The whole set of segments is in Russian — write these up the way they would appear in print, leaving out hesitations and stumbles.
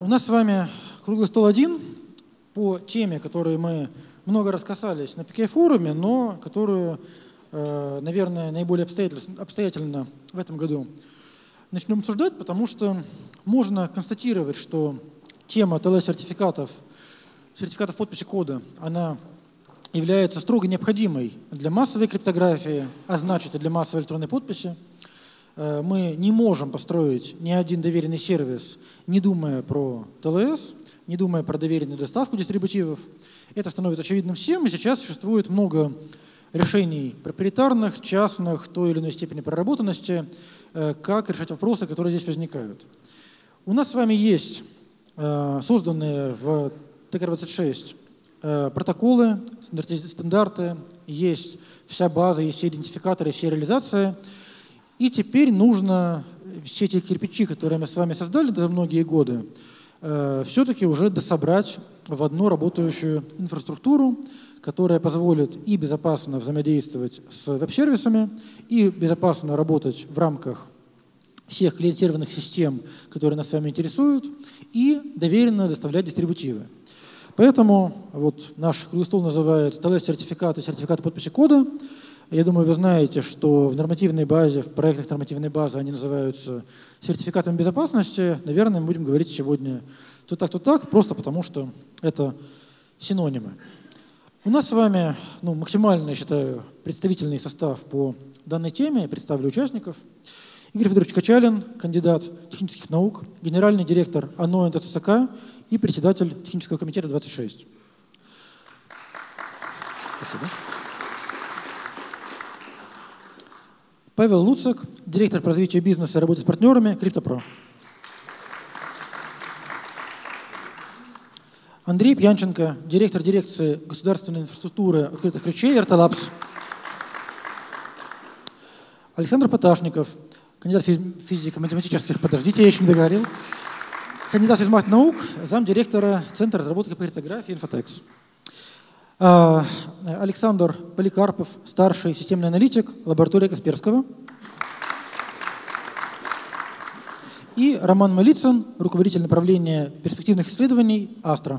У нас с вами круглый стол один по теме, которой мы много раз касались на PKI-форуме, но которую, наверное, наиболее обстоятельно в этом году начнем обсуждать, потому что можно констатировать, что тема TLS-сертификатов, сертификатов подписи кода, она является строго необходимой для массовой криптографии, а значит и для массовой электронной подписи. Мы не можем построить ни один доверенный сервис, не думая про TLS, не думая про доверенную доставку дистрибутивов. Это становится очевидным всем, и сейчас существует много решений проприетарных, частных, той или иной степени проработанности, как решать вопросы, которые здесь возникают. У нас с вами есть созданные в ТКР-26 протоколы, стандарты, есть вся база, есть все идентификаторы, все реализации. И теперь нужно все эти кирпичи, которые мы с вами создали за многие годы, все-таки уже дособрать в одну работающую инфраструктуру, которая позволит и безопасно взаимодействовать с веб-сервисами, и безопасно работать в рамках всех клиентированных систем, которые нас с вами интересуют, и доверенно доставлять дистрибутивы. Поэтому вот наш круглый стол называется TLS-сертификаты, сертификаты подписи кода. Я думаю, вы знаете, что в нормативной базе, в проектах нормативной базы они называются сертификатами безопасности. Наверное, мы будем говорить сегодня то так, просто потому что это синонимы. У нас с вами максимально, я считаю, представительный состав по данной теме. Я представлю участников. Игорь Федорович Качалин, кандидат технических наук, генеральный директор АНО НТЦК и председатель технического комитета 26. Спасибо. Павел Луцак, директор по развитию бизнеса и работе с партнерами, CryptoPro. Андрей Пьянченко, директор дирекции государственной инфраструктуры открытых ключей, RT-Labs. Александр Поташников, кандидат физико-математических, подождите, я еще не договорил, кандидат физмат-наук, замдиректора Центра разработки по криптографии Infotex. Александр Поликарпов, старший системный аналитик, лаборатория Касперского. И Роман Малицын, руководитель направления перспективных исследований Астра.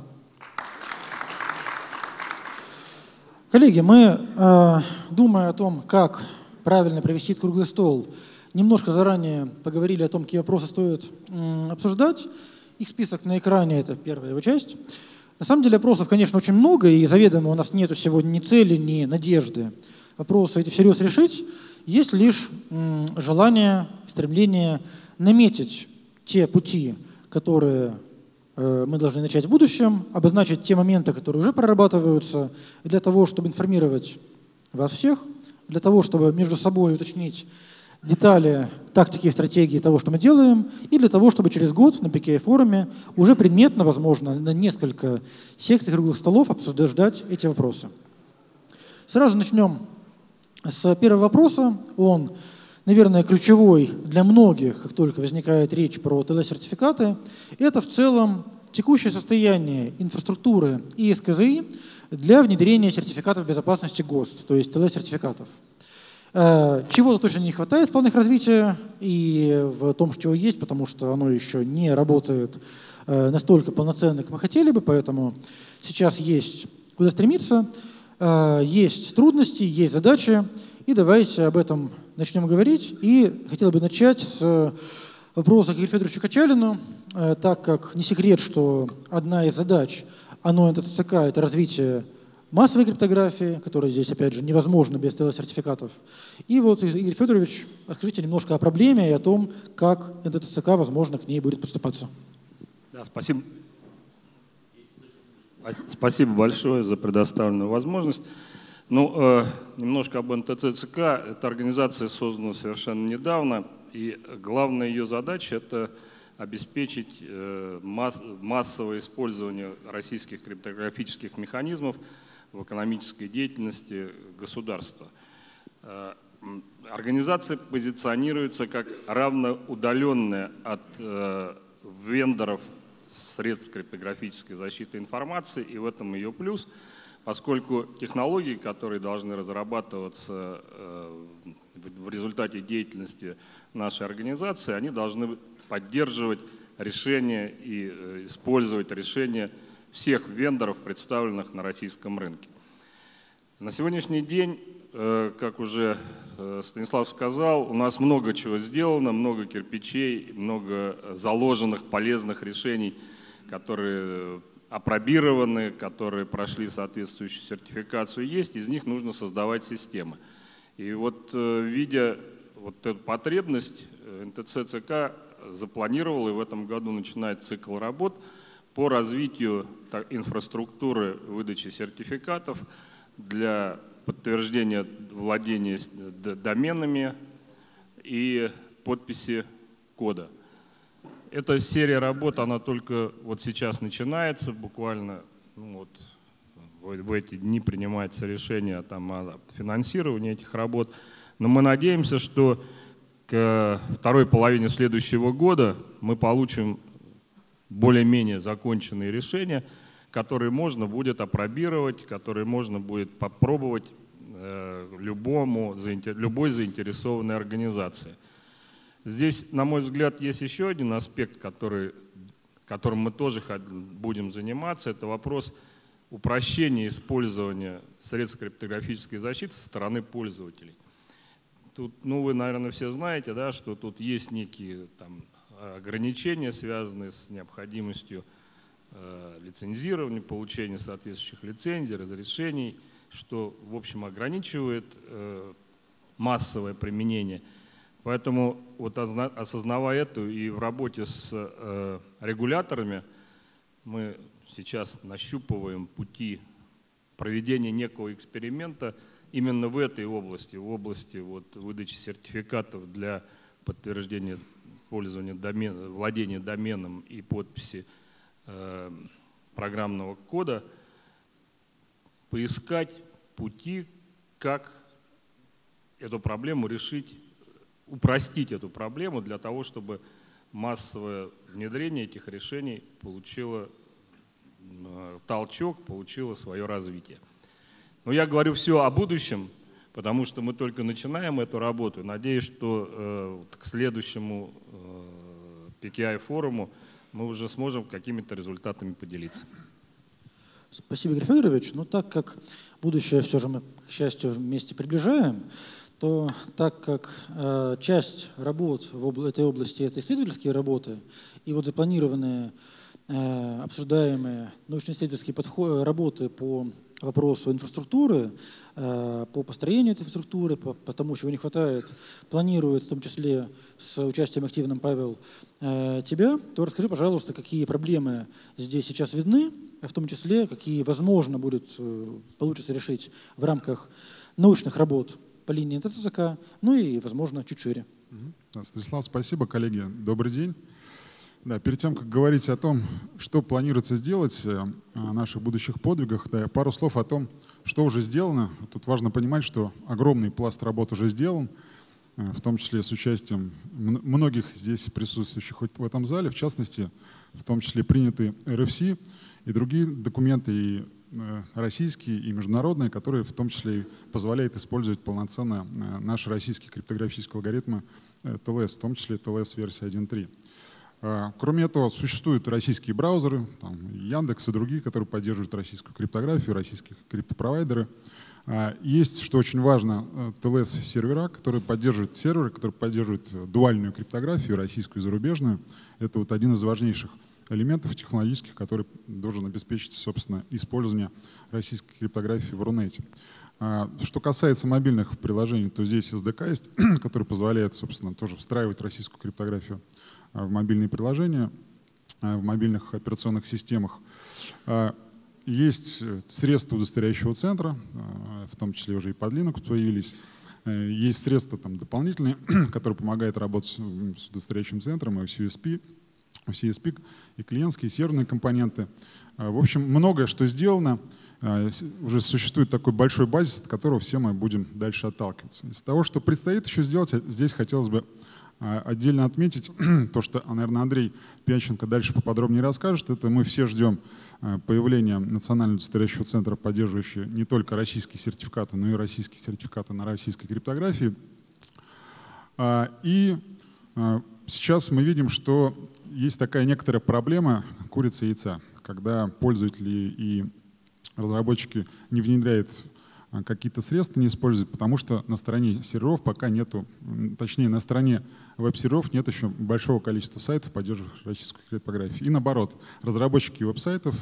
Коллеги, мы, думая о том, как правильно провести этот круглый стол, немножко заранее поговорили о том, какие вопросы стоит обсуждать. Их список на экране, это первая его часть. На самом деле вопросов, конечно, очень много, и заведомо у нас нет сегодня ни цели, ни надежды вопросы эти всерьез решить. Есть лишь желание, стремление наметить те пути, которые мы должны начать в будущем, обозначить те моменты, которые уже прорабатываются, для того, чтобы информировать вас всех, для того, чтобы между собой уточнить детали, тактики и стратегии того, что мы делаем, и для того, чтобы через год на PKI-форуме уже предметно, возможно, на несколько секций круглых столов обсуждать эти вопросы. Сразу начнем с первого вопроса. Он, наверное, ключевой для многих, как только возникает речь про TLS-сертификаты. Это в целом текущее состояние инфраструктуры и СКЗИ для внедрения сертификатов безопасности ГОСТ, то есть TLS-сертификатов. Чего-то точно не хватает в планах развития и в том, чего есть, потому что оно еще не работает настолько полноценно, как мы хотели бы, поэтому сейчас есть куда стремиться, есть трудности, есть задачи, и давайте об этом начнем говорить. И хотел бы начать с вопроса к Игорю Федоровичу Качалину, так как не секрет, что одна из задач АНО НТЦК – это развитие массовой криптографии, которая здесь, опять же, невозможна без TLS-сертификатов. И вот, Игорь Федорович, расскажите немножко о проблеме и о том, как НТЦК, возможно, к ней будет подступаться. Да, спасибо. Спасибо большое за предоставленную возможность. Немножко об НТЦК. Эта организация создана совершенно недавно, и главная ее задача – это обеспечить массовое использование российских криптографических механизмов в экономической деятельности государства. Организация позиционируется как равноудаленная от вендоров средств криптографической защиты информации, и в этом ее плюс, поскольку технологии, которые должны разрабатываться в результате деятельности нашей организации, они должны поддерживать решения и использовать решения всех вендоров, представленных на российском рынке. На сегодняшний день, как уже Станислав сказал, у нас много чего сделано, много кирпичей, много заложенных полезных решений, которые апробированы, которые прошли соответствующую сертификацию, есть, из них нужно создавать системы. И вот видя вот эту потребность, НТЦ ЦК запланировал и в этом году начинает цикл работ по развитию инфраструктуры выдачи сертификатов для подтверждения владения доменами и подписи кода. Эта серия работ, она только вот сейчас начинается, буквально в эти дни принимается решение там, о финансировании этих работ. Но мы надеемся, что к второй половине следующего года мы получим более-менее законченные решения, которые можно будет апробировать, которые можно будет попробовать любой заинтересованной организации. Здесь, на мой взгляд, есть еще один аспект, которым мы тоже будем заниматься. Это вопрос упрощения использования средств криптографической защиты со стороны пользователей. Тут, вы, наверное, все знаете, да, что тут есть некие там, ограничения, связанные с необходимостью лицензирования, получения соответствующих лицензий, разрешений, что, в общем, ограничивает массовое применение. Поэтому, вот осознавая это и в работе с регуляторами, мы сейчас нащупываем пути проведения некого эксперимента именно в этой области, в области выдачи сертификатов для подтверждения пользования владения доменом и подписи программного кода, поискать пути, как эту проблему решить, упростить эту проблему для того, чтобы массовое внедрение этих решений получило толчок, получило свое развитие. Но я говорю все о будущем, потому что мы только начинаем эту работу. Надеюсь, что к следующему PKI-форуму мы уже сможем какими-то результатами поделиться. Спасибо, Игорь Федорович. Но так как будущее все же мы, к счастью, вместе приближаем, то так как часть работ в этой области – это исследовательские работы, и вот запланированные, обсуждаемые научно-исследовательские работы по вопросу инфраструктуры, по построению этой инфраструктуры, по тому, чего не хватает, планирует, в том числе с участием активным, Павел, тебя, то расскажи, пожалуйста, какие проблемы здесь сейчас видны, в том числе, какие, возможно, получится решить в рамках научных работ по линии НТЦК, и, возможно, чуть шире. Станислав, спасибо, коллеги. Добрый день. Да, перед тем, как говорить о том, что планируется сделать, о наших будущих подвигах, пару слов о том, что уже сделано. Тут важно понимать, что огромный пласт работ уже сделан, в том числе с участием многих здесь присутствующих в этом зале, в частности, в том числе приняты РФС и другие документы, и российские, и международные, которые в том числе и позволяют использовать полноценно наши российские криптографические алгоритмы ТЛС, в том числе ТЛС-версия 1.3. Кроме этого, существуют российские браузеры, Яндекс и другие, которые поддерживают российскую криптографию, российские криптопровайдеры. Есть, что очень важно, ТЛС-сервера, которые поддерживают дуальную криптографию, российскую и зарубежную. Это вот один из важнейших элементов технологических, который должен обеспечить, собственно, использование российской криптографии в Рунете. Что касается мобильных приложений, то здесь SDK есть, который позволяет, собственно, тоже встраивать российскую криптографию в мобильные приложения, в мобильных операционных системах. Есть средства удостоверяющего центра, в том числе уже и под Linux появились. Есть средства дополнительные, которые помогают работать с удостоверяющим центром, и CSP, и клиентские, и серверные компоненты. В общем, многое что сделано. Уже существует такой большой базис, от которого все мы будем дальше отталкиваться. Из того, что предстоит еще сделать, здесь хотелось бы отдельно отметить то, что, наверное, Андрей Пьянченко дальше поподробнее расскажет. Это мы все ждем появления Национального удостоверяющего центра, поддерживающего не только российские сертификаты, но и российские сертификаты на российской криптографии. И сейчас мы видим, что есть такая некоторая проблема курицы и яйца, когда пользователи и разработчики не внедряют какие-то средства, не используют, потому что на стороне серверов пока нету, точнее, на стороне веб-серверов нет еще большого количества сайтов, поддерживающих российскую криптографию. И наоборот, разработчики веб-сайтов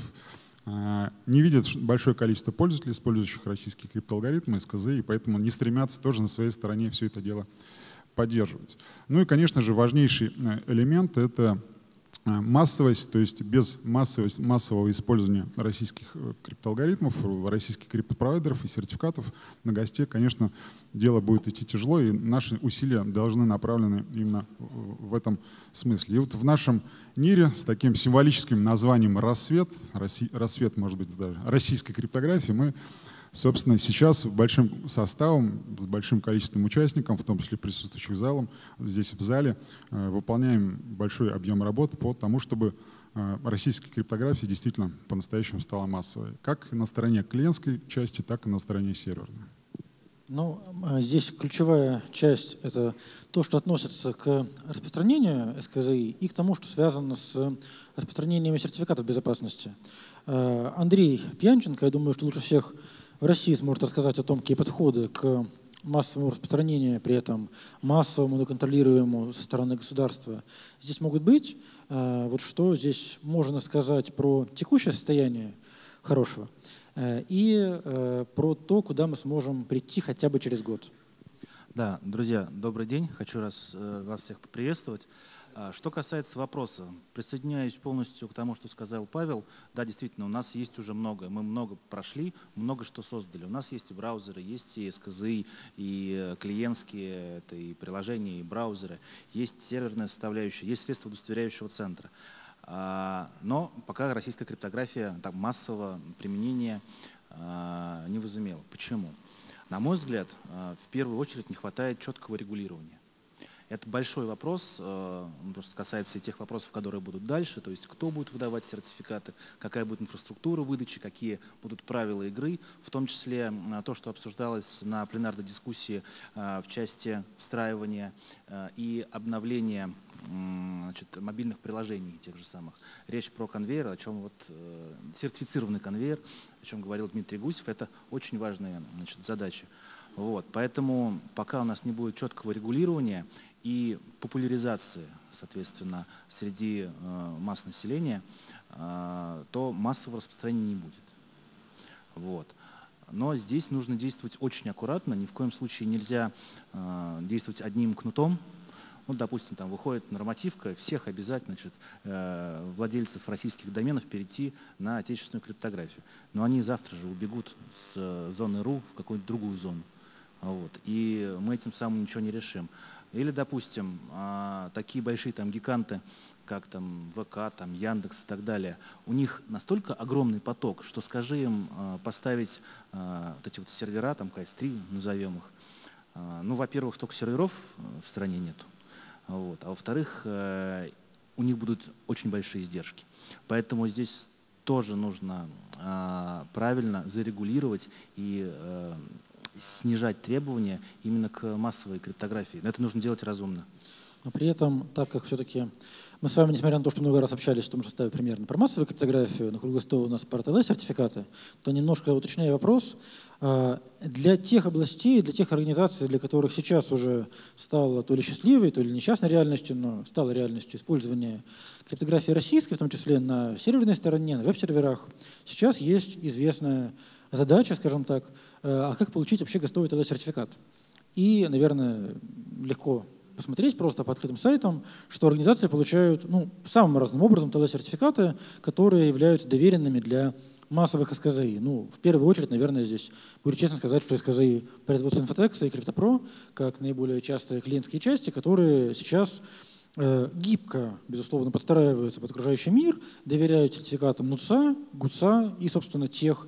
не видят большое количество пользователей, использующих российские криптоалгоритмы, СКЗ, и поэтому не стремятся тоже на своей стороне все это дело поддерживать. Ну и, конечно же, важнейший элемент — это массовость, то есть без массового использования российских криптоалгоритмов, российских криптопровайдеров и сертификатов на госте, конечно, дело будет идти тяжело, и наши усилия должны направлены именно в этом смысле. И вот в нашем НИРе с таким символическим названием «Рассвет», рассвет, может быть, даже российской криптографии, мы, собственно, сейчас большим составом, с большим количеством участников, в том числе присутствующих залом, здесь в зале, выполняем большой объем работ по тому, чтобы российская криптография действительно по-настоящему стала массовой. Как на стороне клиентской части, так и на стороне серверной. Ну, здесь ключевая часть — это то, что относится к распространению СКЗИ и к тому, что связано с распространением сертификатов безопасности. Андрей Пьянченко, я думаю, что лучше всех в России сможет рассказать о том, какие подходы к массовому распространению, при этом массовому, но контролируемому со стороны государства здесь могут быть. Вот что здесь можно сказать про текущее состояние хорошего и про то, куда мы сможем прийти хотя бы через год. Да, друзья, добрый день. Хочу вас всех поприветствовать. Что касается вопроса, присоединяюсь полностью к тому, что сказал Павел. Да, действительно, у нас есть уже много. Мы много прошли, много что создали. У нас есть и браузеры, есть и СКЗИ, и клиентские, это и приложения, и браузеры. Есть серверная составляющая, есть средства удостоверяющего центра. Но пока российская криптография так, массового применения не возымела. Почему? На мой взгляд, в первую очередь не хватает четкого регулирования. Это большой вопрос, он просто касается и тех вопросов, которые будут дальше, то есть кто будет выдавать сертификаты, какая будет инфраструктура выдачи, какие будут правила игры, в том числе то, что обсуждалось на пленарной дискуссии в части встраивания и обновления мобильных приложений тех же самых. Речь про конвейер, о чем вот сертифицированный конвейер, о чем говорил Дмитрий Гусев, это очень важная задача. Вот, поэтому пока у нас не будет четкого регулирования и популяризации, соответственно, среди масс населения, то массового распространения не будет. Вот. Но здесь нужно действовать очень аккуратно, ни в коем случае нельзя действовать одним кнутом. Вот, допустим, там выходит нормативка, всех обязательно владельцев российских доменов перейти на отечественную криптографию. Но они завтра же убегут с зоны РУ в какую-нибудь другую зону. Вот. И мы этим самым ничего не решим. Или, допустим, такие большие там гиганты, как там ВК, там Яндекс и так далее, у них настолько огромный поток, что скажи им поставить вот эти вот сервера, там КС-3, назовем их, ну, во-первых, столько серверов в стране нету, вот, а во-вторых, у них будут очень большие издержки. Поэтому здесь тоже нужно правильно зарегулировать и снижать требования именно к массовой криптографии. Но это нужно делать разумно. Но при этом, так как все-таки мы с вами, несмотря на то, что много раз общались в том же составе примерно про массовую криптографию, на круглый стол у нас про ТЛС-сертификаты, то немножко уточняю вопрос. Для тех областей, для тех организаций, для которых сейчас уже стало то ли счастливой, то ли несчастной реальностью, но стало реальностью использования криптографии российской, в том числе на серверной стороне, на веб-серверах, сейчас есть известная задача, скажем так, а как получить вообще ГОСТовый ТЛС-сертификат. И, наверное, легко посмотреть просто по открытым сайтам, что организации получают самым разным образом ТЛС-сертификаты, которые являются доверенными для массовых СКЗИ. Ну, в первую очередь, наверное, здесь буду честно сказать, что СКЗИ производства Инфотекса и Криптопро, как наиболее частые клиентские части, которые сейчас гибко, безусловно, подстраиваются под окружающий мир, доверяют сертификатам НУЦа, ГУЦа и, собственно, тех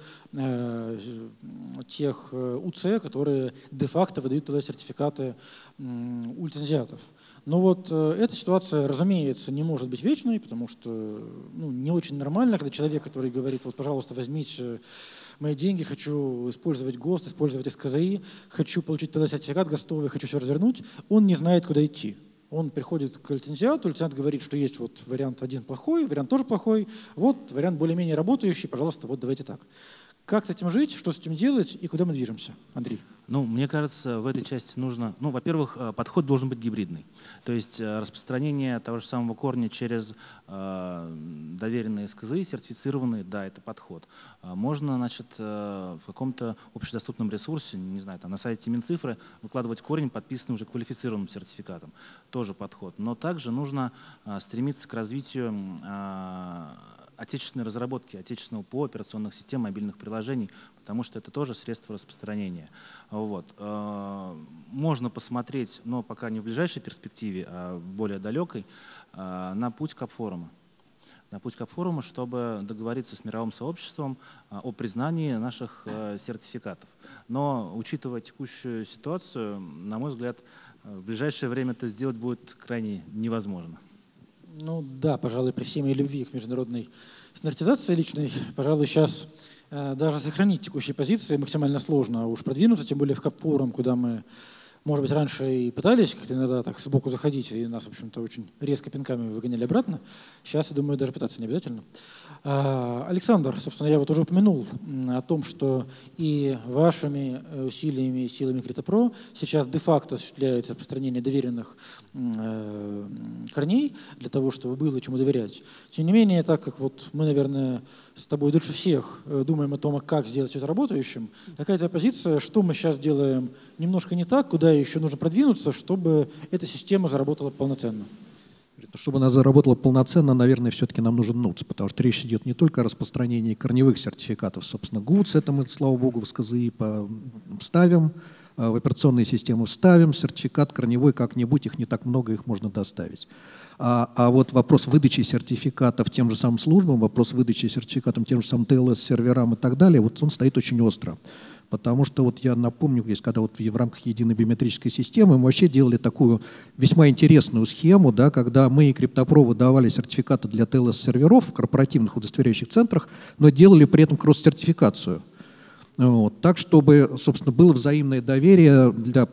УЦ, которые де-факто выдают тогда сертификаты у лицензиатов. Но вот эта ситуация, разумеется, не может быть вечной, потому что не очень нормально, когда человек, который говорит, вот, пожалуйста, возьмите мои деньги, хочу использовать ГОСТ, использовать СКЗИ, хочу получить тогда сертификат ГОСТовый, хочу все развернуть, он не знает, куда идти. Он приходит к лицензиату, лицензиат говорит, что есть вот вариант один плохой, вариант тоже плохой, вот вариант более-менее работающий, пожалуйста, вот давайте так. Как с этим жить, что с этим делать и куда мы движемся? Андрей. Ну, мне кажется, в этой части нужно, ну, во-первых, подход должен быть гибридный. То есть распространение того же самого корня через доверенные СКЗИ, сертифицированные, да, это подход. Можно, значит, в каком-то общедоступном ресурсе, не знаю, там на сайте Минцифры выкладывать корень, подписанный уже квалифицированным сертификатом. Тоже подход. Но также нужно стремиться к развитию отечественной разработки, отечественного ПО, операционных систем, мобильных приложений, потому что это тоже средство распространения. Вот. Можно посмотреть, но пока не в ближайшей перспективе, а в более далекой, на путь Капфорума. На путь Капфорума, чтобы договориться с мировым сообществом о признании наших сертификатов. Но, учитывая текущую ситуацию, на мой взгляд, в ближайшее время это сделать будет крайне невозможно. Ну да, пожалуй, при всей моей любви к международной стандартизации личной, пожалуй, сейчас даже сохранить текущие позиции максимально сложно, а уж продвинуться, тем более в Капфорум, куда мы, может быть, раньше и пытались как-то иногда так сбоку заходить, и нас, в общем-то, очень резко пинками выгоняли обратно. Сейчас, я думаю, даже пытаться не обязательно. Александр, собственно, я вот уже упомянул о том, что и вашими усилиями и силами Критопро сейчас де-факто осуществляется распространение доверенных корней для того, чтобы было чему доверять. Тем не менее, так как вот мы, наверное, с тобой дольше всех думаем о том, как сделать все это работающим, какая твоя позиция, что мы сейчас делаем немножко не так, куда еще нужно продвинуться, чтобы эта система заработала полноценно? Чтобы она заработала полноценно, наверное, все-таки нам нужен НУЦ, потому что речь идет не только о распространении корневых сертификатов. Собственно, ГУЦ, это мы, слава богу, в СКЗИ вставим, в операционные системы вставим, сертификат корневой как-нибудь, их не так много, их можно доставить. А вот вопрос выдачи сертификатов тем же самым службам, вопрос выдачи сертификатов тем же самым ТЛС-серверам и так далее, вот он стоит очень остро. Потому что вот я напомню, здесь, когда вот в рамках единой биометрической системы мы вообще делали такую весьма интересную схему, да, когда мы и Криптопро выдавали сертификаты для ТЛС-серверов в корпоративных удостоверяющих центрах, но делали при этом кросс-сертификацию. Вот, так, чтобы, собственно, было взаимное доверие для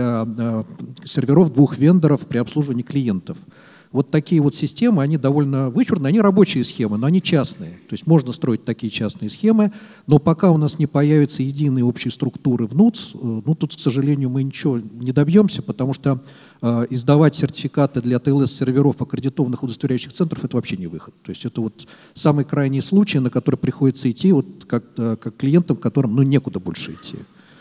серверов двух вендоров при обслуживании клиентов. Вот такие вот системы, они довольно вычурные, они рабочие схемы, но они частные. То есть можно строить такие частные схемы, но пока у нас не появятся единые общие структуры в НУЦ, ну тут, к сожалению, мы ничего не добьемся, потому что издавать сертификаты для ТЛС-серверов аккредитованных удостоверяющих центров – это вообще не выход. То есть это вот самый крайний случай, на который приходится идти вот как клиентам, которым ну, некуда больше идти.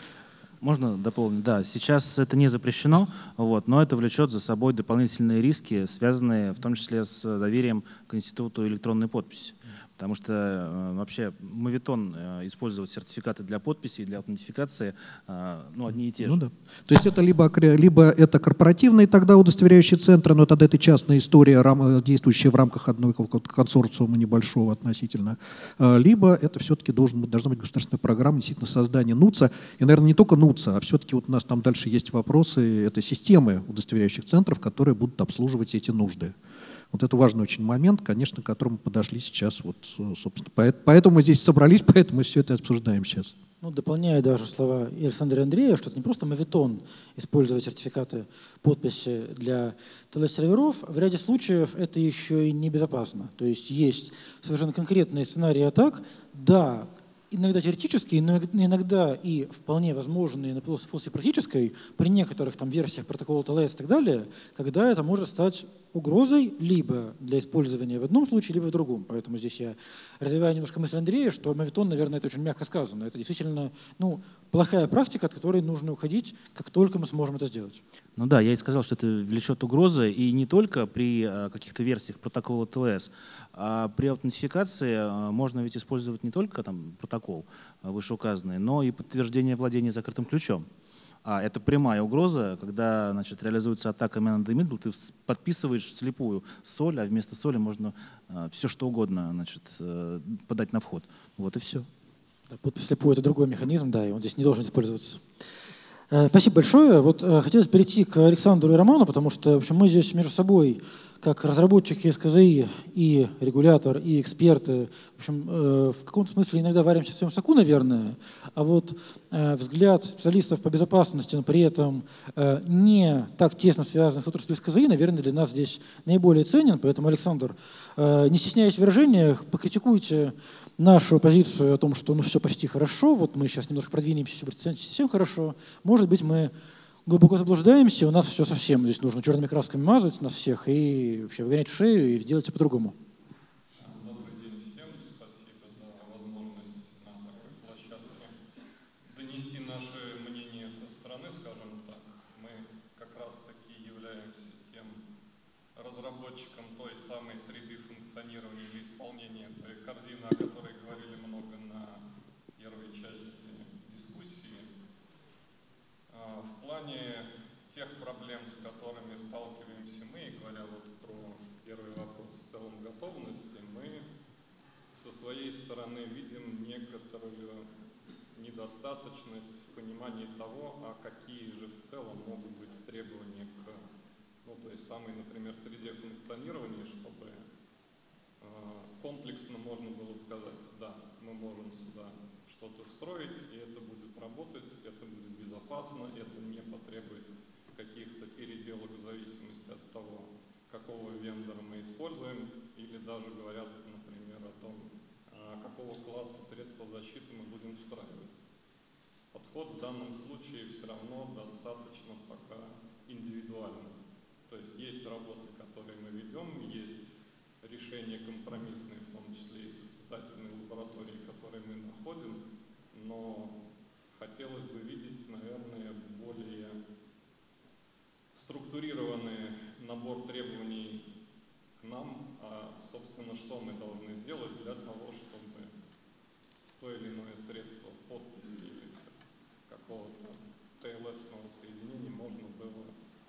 Можно дополнить? Да, сейчас это не запрещено, вот, но это влечет за собой дополнительные риски, связанные в том числе с доверием к институту электронной подписи. Потому что вообще моветон использовать сертификаты для подписи и для аутентификации ну, одни и те же. Ну, да. То есть это либо это корпоративные тогда удостоверяющие центры, но тогда это частная история, действующая в рамках одного консорциума небольшого относительно, либо это все-таки должна быть государственная программа действительно создания НУЦа. И, наверное, не только НУЦа, а все-таки вот у нас там дальше есть вопросы, это системы удостоверяющих центров, которые будут обслуживать эти нужды. Вот это важный очень момент, конечно, к которому подошли сейчас. Вот, собственно, поэтому мы здесь собрались, поэтому мы все это обсуждаем сейчас. Ну, дополняя даже слова и Александра и Андрея, что это не просто моветон использовать сертификаты подписи для ТЛС-серверов, в ряде случаев это еще и небезопасно. То есть есть совершенно конкретные сценарии атак, да, иногда теоретические, но иногда и вполне возможные на полосе практической, при некоторых там версиях протокола ТЛС и так далее, когда это может стать угрозой либо для использования в одном случае, либо в другом. Поэтому здесь я развиваю немножко мысль Андрея, что моветон, наверное, это очень мягко сказано. Это действительно плохая практика, от которой нужно уходить, как только мы сможем это сделать. Ну да, я и сказал, что это влечет угрозы, и не только при каких-то версиях протокола ТЛС, а при аутентификации можно ведь использовать не только там протокол вышеуказанный, но и подтверждение владения закрытым ключом. А это прямая угроза, когда, значит, реализуется атака man in the middle, ты подписываешь вслепую соль, а вместо соли можно все что угодно, значит, подать на вход. Вот и все. Да, подпись вслепую – это другой механизм, да, и он здесь не должен использоваться. Спасибо большое. Вот хотелось перейти к Александру и Роману, потому что, в общем, мы здесь между собой как разработчики СКЗИ и регулятор, и эксперты, в общем, в каком-то смысле иногда варимся в своем соку, наверное, а вот взгляд специалистов по безопасности, но при этом не так тесно связан с отраслью СКЗИ, наверное, для нас здесь наиболее ценен. Поэтому, Александр, не стесняясь в выражениях, покритикуйте нашу позицию о том, что ну все почти хорошо, вот мы сейчас немножко продвинемся, все будет совсем хорошо. Может быть, мы глубоко заблуждаемся, у нас все совсем здесь нужно черными красками мазать нас всех и вообще выгонять в шею и делать все по-другому. Добрый день всем. Спасибо за возможность на такой площадке донести наше мнение со стороны, скажем так. Мы как раз таки являемся тем разработчиком той самой среды функционирования или исполнения той корзины, о которой говорили много на первой части дискуссии. В плане тех проблем, с которыми сталкиваемся мы, говоря вот про первый вопрос в целом готовности, мы со своей стороны видим некоторую недостаточность в понимании того, а какие же в целом могут быть требования к той самой, например, среде функционирования, чтобы комплексно можно было сказать, да, мы можем сюда что-то встроить, и это будет работать, это будет безопасно, это не потребует каких-то переделок в зависимости от того, какого вендора мы используем, или даже говорят, например, о том, какого класса средства защиты мы будем встраивать. Подход в данном случае все равно достаточно пока индивидуальный. То есть работы, которые мы ведем, есть решения компромиссные, в том числе и с испытательной лабораторией, которые мы находим, но хотелось бы видеть, наверное, более структурированный набор требований к нам, собственно, что мы должны сделать для того, чтобы то или иное средство подписи или какого-то TLS-ного соединения можно было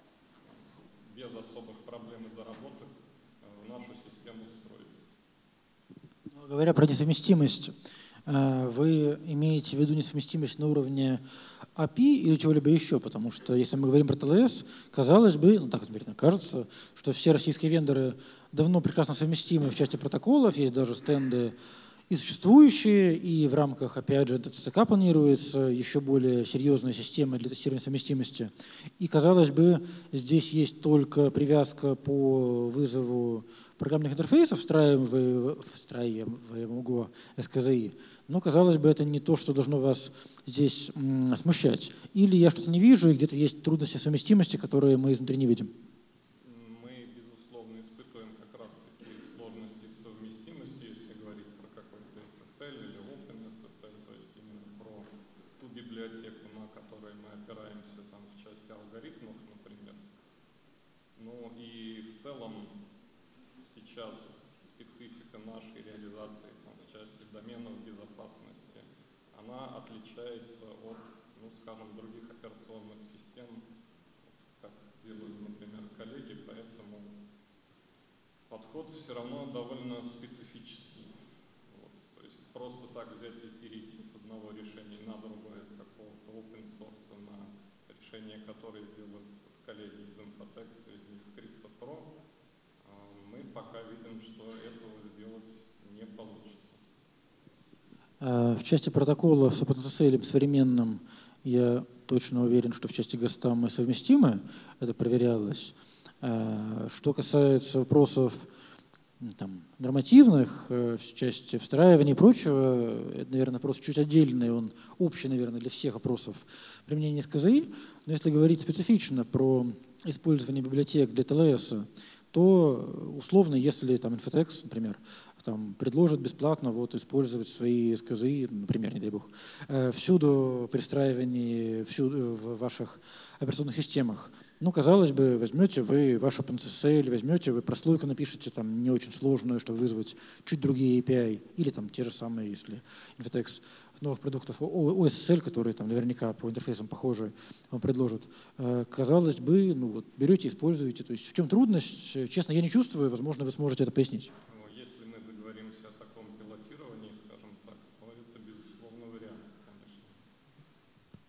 без особых проблем и доработок в нашу систему встроить. Говоря про несовместимость, вы имеете в виду несовместимость на уровне API или чего-либо еще? Потому что если мы говорим про TLS, казалось бы, ну так вот кажется, что все российские вендоры давно прекрасно совместимы в части протоколов, есть даже стенды и существующие, и в рамках, опять же, ТЦК планируется еще более серьезная система для тестирования совместимости. И, казалось бы, здесь есть только привязка по вызову программных интерфейсов, встраиваемого СКЗИ. Но, казалось бы, это не то, что должно вас здесь смущать. Или я что-то не вижу, и где-то есть трудности совместимости, которые мы изнутри не видим. Мы, безусловно, испытываем как раз такие сложности с совместимостью, если говорить про какой-то SSL или OpenSSL, то есть именно про ту библиотеку, на которой мы опираемся там, в части алгоритмов, например. Ну и в целом сейчас специфика нашей реализации там, в части доменов безопасности, она отличается от, скажем, других операционных систем, как делают, например, коллеги, поэтому подход все равно довольно специфический. Вот. То есть просто так взять и перейти с одного решения на другое, с какого-то open source на решение, которое делают коллеги из Infotex и из Crypto.pro, мы пока видим, что этого сделать не получится. В части протоколов с OpenSSL современным я точно уверен, что в части ГОСТа мы совместимы, это проверялось. Что касается вопросов там, нормативных, в части встраивания и прочего, это, наверное, вопрос чуть отдельный, он общий, наверное, для всех опросов применения СКЗИ. Но если говорить специфично про использование библиотек для TLS, то условно, если там Infotex, например, там, предложит бесплатно вот, использовать свои СКЗИ, например, не дай бог, всюду при встраивании всюду в ваших операционных системах. Ну, казалось бы, возьмете вы ваш OpenSSL, возьмете вы прослойку, напишите там не очень сложную, чтобы вызвать чуть другие API, или там те же самые, если Infotex новых продуктов OSSL, которые там наверняка по интерфейсам похожи, вам предложат. Казалось бы, ну вот берете, используете. То есть в чем трудность? Честно, я не чувствую, возможно, вы сможете это пояснить. Если мы договоримся о таком пилотировании, скажем так, то это, безусловно, вариант, конечно.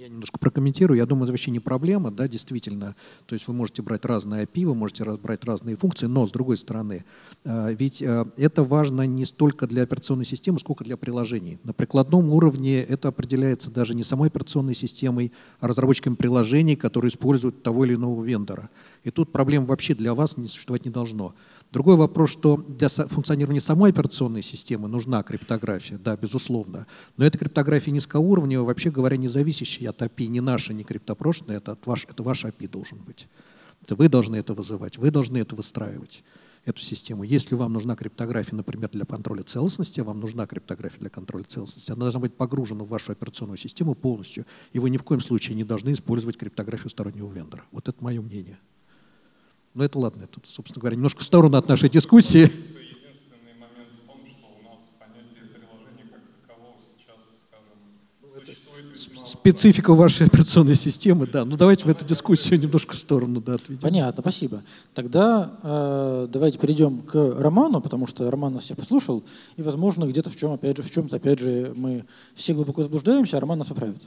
Я немножко прокомментирую. Я думаю, это вообще не проблема, да, действительно. То есть вы можете брать разные API, вы можете брать разные функции, но с другой стороны, ведь это важно не столько для операционной системы, сколько для приложений. На прикладном уровне это определяется даже не самой операционной системой, а разработчиками приложений, которые используют того или иного вендора. И тут проблем вообще для вас не существовать не должно. Другой вопрос, что для функционирования самой операционной системы нужна криптография, да, безусловно. Но эта криптография низкоуровневая, вообще говоря, не зависящая от API, не наша, не криптопрошенная, это ваш API должен быть. Это вы должны это вызывать, вы должны это выстраивать, эту систему. Если вам нужна криптография, например, для контроля целостности, вам нужна криптография для контроля целостности, она должна быть погружена в вашу операционную систему полностью, и вы ни в коем случае не должны использовать криптографию стороннего вендора. Вот это мое мнение. Но это ладно, это, собственно говоря, немножко в сторону от нашей дискуссии. Единственный момент в том, что у нас понятие приложения как такового сейчас, скажем, существует весьма... Специфика вашей операционной системы, да. Ну давайте в эту дискуссию немножко в сторону, да, отведем. Понятно, спасибо. Тогда давайте перейдем к Роману, потому что Роман нас всех послушал, и, возможно, где-то в чем-то, опять же, мы все глубоко заблуждаемся, а Роман нас поправит.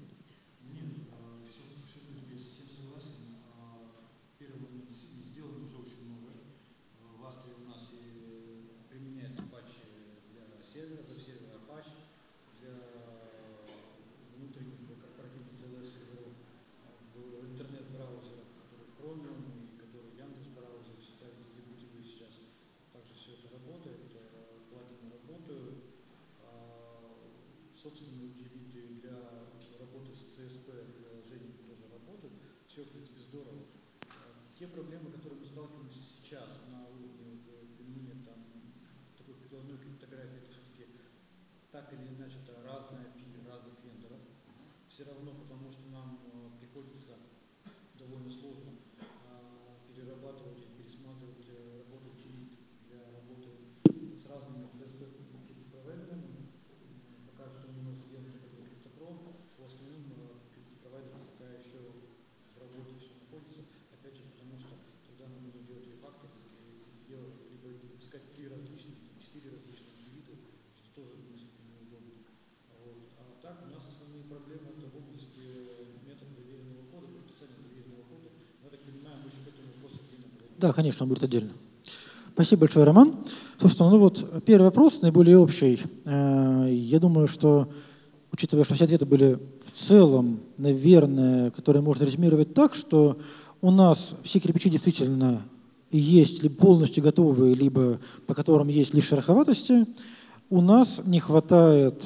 Те проблемы, которые мы сталкиваемся сейчас на уровне применения такой прикладной криптографии, это все-таки так или иначе это разные API разных вендоров. Все равно, потому что нам приходится довольно сложно перерабатывать и пересматривать работу утилит для работы с разными CSP-провайдерами. Пока что у нас сделано такой криптопром, в основном криптопровайдер пока еще в работе все находится. Опять же, потому что тогда нам нужно делать рефактор, делать либо искать 3 различных, 4 различных вида, что тоже несколько неудобно. Вот. А так у нас основные проблемы это в области метода доверенного кода, прописания доверенного кода. Мы так понимаем, мы еще к этому вопросу отдельно подойдем. Да, конечно, он будет отдельно. Спасибо большое, Роман. Собственно, первый вопрос, наиболее общий. Я думаю, что, учитывая, что все ответы были в целом, наверное, которые можно резюмировать так, что у нас все кирпичи действительно есть либо полностью готовые, либо по которым есть лишь шероховатости. У нас не хватает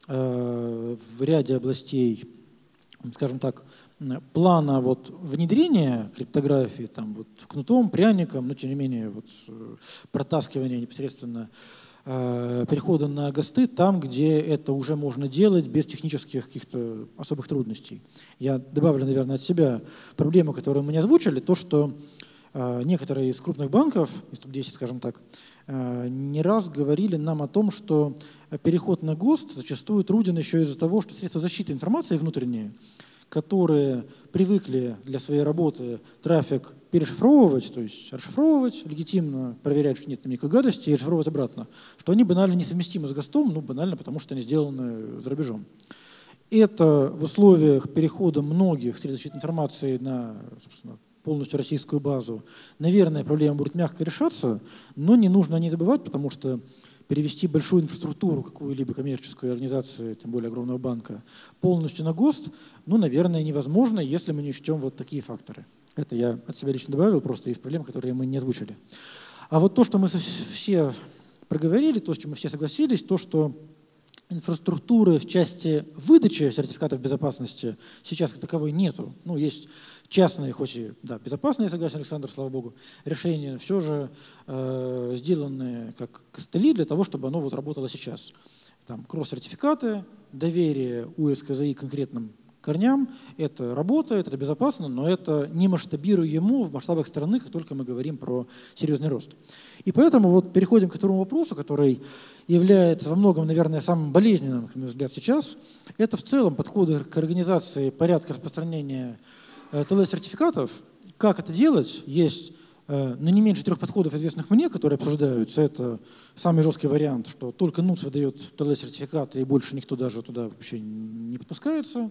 в ряде областей, скажем так, плана внедрения криптографии кнутом, пряником, но тем не менее протаскивания непосредственно перехода на ГОСТы там, где это уже можно делать без технических каких-то особых трудностей. Я добавлю, наверное, от себя проблему, которую мы не озвучили, то, что некоторые из крупных банков, из топ-10, скажем так, не раз говорили нам о том, что переход на ГОСТ зачастую труден еще из-за того, что средства защиты информации внутренние, которые привыкли для своей работы трафик перешифровывать, то есть расшифровывать легитимно, проверять, что нет там никакой гадости, и расшифровывать обратно, что они банально несовместимы с ГОСТом, банально потому, что они сделаны за рубежом. Это в условиях перехода многих средств защиты информации на, собственно, полностью российскую базу, наверное, проблема будет мягко решаться, но не нужно о ней забывать, потому что перевести большую инфраструктуру какую-либо коммерческую организацию, тем более огромного банка, полностью на ГОСТ, неверно, невозможно, если мы не учтем такие факторы. Это я от себя лично добавил, просто из проблем, которые мы не озвучили. А то, что мы все проговорили, то, с чем мы все согласились, то, что инфраструктуры в части выдачи сертификатов безопасности сейчас как таковой нету. Есть частные, хоть и безопасные, я согласен, Александр, слава богу, решения, все же сделанные как костыли для того, чтобы оно работало сейчас. Там кросс-сертификаты, доверие УСКЗИ конкретным корням, это работает, это безопасно, но это не масштабируемо в масштабах страны, как только мы говорим про серьезный рост. И поэтому переходим к второму вопросу, который является во многом, наверное, самым болезненным, на мой взгляд, сейчас. Это в целом подходы к организации порядка распространения ТЛС-сертификатов. Как это делать? Есть не меньше 3 подходов, известных мне, которые обсуждаются. Это самый жесткий вариант, что только НУЦ выдает ТЛС-сертификаты, и больше никто даже туда вообще не подпускается.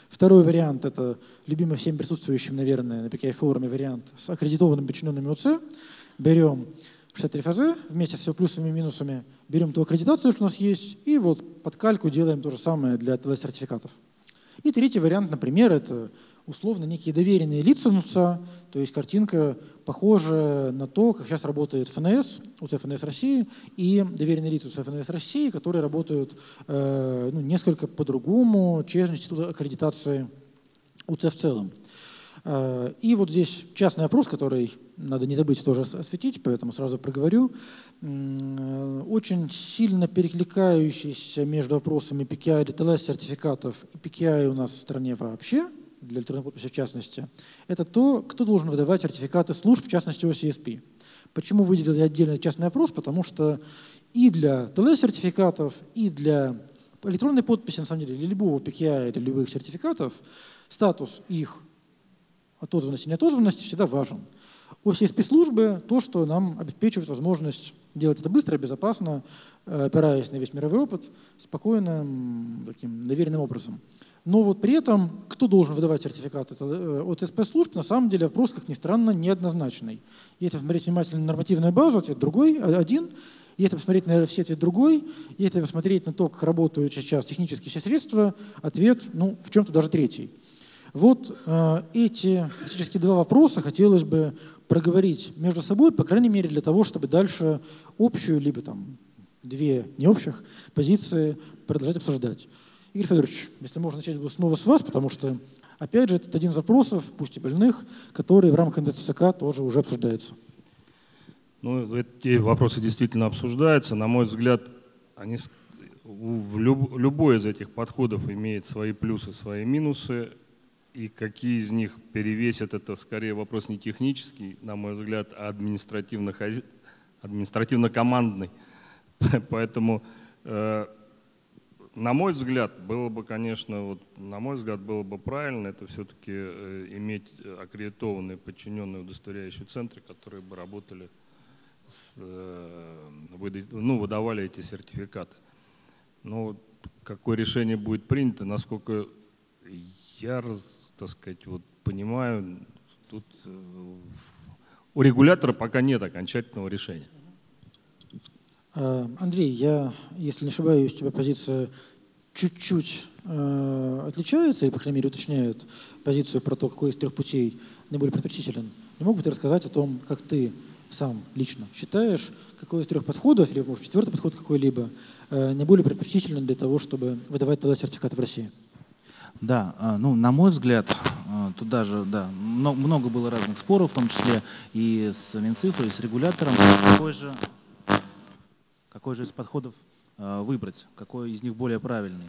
Второй вариант – это любимый всем присутствующим, наверное, на PKI-форуме вариант с аккредитованными подчиненными УЦ. Берем 63 ФЗ вместе с его плюсами и минусами, берем ту аккредитацию, что у нас есть, и вот под кальку делаем то же самое для ТЛС-сертификатов. И третий вариант, например, это условно некие доверенные лица НУЦа, то есть картинка похожа на то, как сейчас работает ФНС, УЦ ФНС России, и доверенные лица УЦ ФНС России, которые работают несколько по-другому через институт аккредитации УЦ в целом. И вот здесь частный опрос, который надо не забыть тоже осветить, поэтому сразу проговорю. Очень сильно перекликающийся между опросами PKI или ТЛС-сертификатов и PKI у нас в стране вообще, для электронной подписи в частности, это то, кто должен выдавать сертификаты служб, в частности OCSP. Почему выделил я отдельный частный опрос? Потому что и для ТЛС-сертификатов, и для электронной подписи, на самом деле, для любого PKI или любых сертификатов, статус их отозванности и неотозванности всегда важен. OCSP-службы – то, что нам обеспечивает возможность делать это быстро и безопасно, опираясь на весь мировой опыт, спокойным, таким доверенным образом. Но вот при этом, кто должен выдавать сертификаты от СП-служб, на самом деле вопрос, как ни странно, неоднозначный. Если посмотреть внимательно на нормативную базу, ответ другой, один. Если посмотреть на RFC, ответ другой. Если посмотреть на то, как работают сейчас технические все средства, ответ, в чем-то даже третий. Вот эти практически два вопроса хотелось бы проговорить между собой, по крайней мере, для того, чтобы дальше общую, либо там две необщих позиции продолжать обсуждать. Игорь Федорович, если можно начать снова с вас, потому что, опять же, это один из вопросов, пусть и больных, который в рамках НДЦК тоже уже обсуждается. Эти вопросы действительно обсуждаются. На мой взгляд, любой из этих подходов имеет свои плюсы, свои минусы. И какие из них перевесят, это скорее вопрос не технический, на мой взгляд, а административно-командный. Поэтому, на мой взгляд, было бы, конечно, было бы правильно это все-таки иметь аккредитованные подчиненные удостоверяющие центры, которые бы работали, выдавали эти сертификаты. Но какое решение будет принято, насколько я, так сказать, понимаю, тут у регулятора пока нет окончательного решения. Андрей, если не ошибаюсь, у тебя позиция чуть-чуть отличается, или, по крайней мере, уточняет позицию про то, какой из трех путей наиболее предпочтителен. Не мог бы ты рассказать о том, как ты сам лично считаешь, какой из трех подходов, или, может, четвертый подход какой-либо, наиболее предпочтителен для того, чтобы выдавать тогда сертификаты в России? Да, на мой взгляд, тут даже много было разных споров, в том числе и с Минцифрой, и с регулятором. Какой же из подходов выбрать, какой из них более правильный?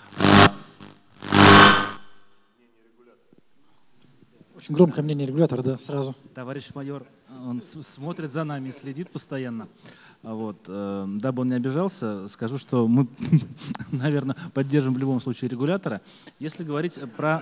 Очень громкое мнение регулятора, да, сразу. Товарищ майор, он смотрит за нами и следит постоянно. Дабы он не обижался, скажу, что мы, наверное, поддержим в любом случае регулятора. Если говорить про...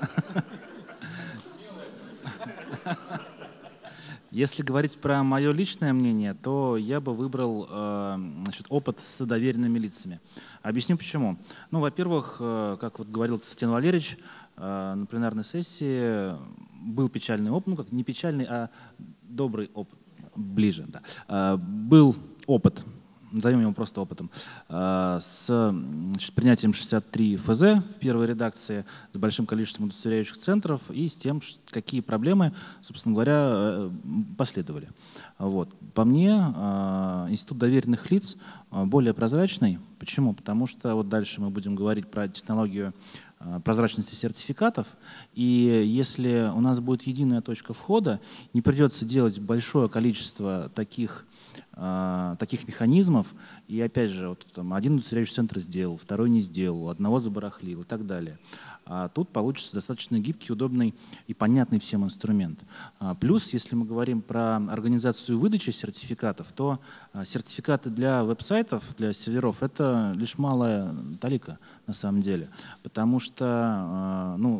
Если говорить про мое личное мнение, то я бы выбрал опыт с доверенными лицами. Объясню почему. Во-первых, как говорил Константин Валерьевич, на пленарной сессии был печальный опыт, как не печальный, а добрый опыт, ближе, да. Был опыт, назовем его просто опытом, с принятием 63 ФЗ в первой редакции, с большим количеством удостоверяющих центров и с тем, какие проблемы, собственно говоря, последовали. По мне, институт доверенных лиц более прозрачный. Почему? Потому что дальше мы будем говорить про технологию прозрачности сертификатов, и если у нас будет единая точка входа, не придется делать большое количество таких механизмов, и опять же, один удостоверяющий центр сделал, второй не сделал, одного забарахлил и так далее. А тут получится достаточно гибкий, удобный и понятный всем инструмент. Плюс, если мы говорим про организацию выдачи сертификатов, то сертификаты для веб-сайтов, для серверов — это лишь малая талика на самом деле, потому что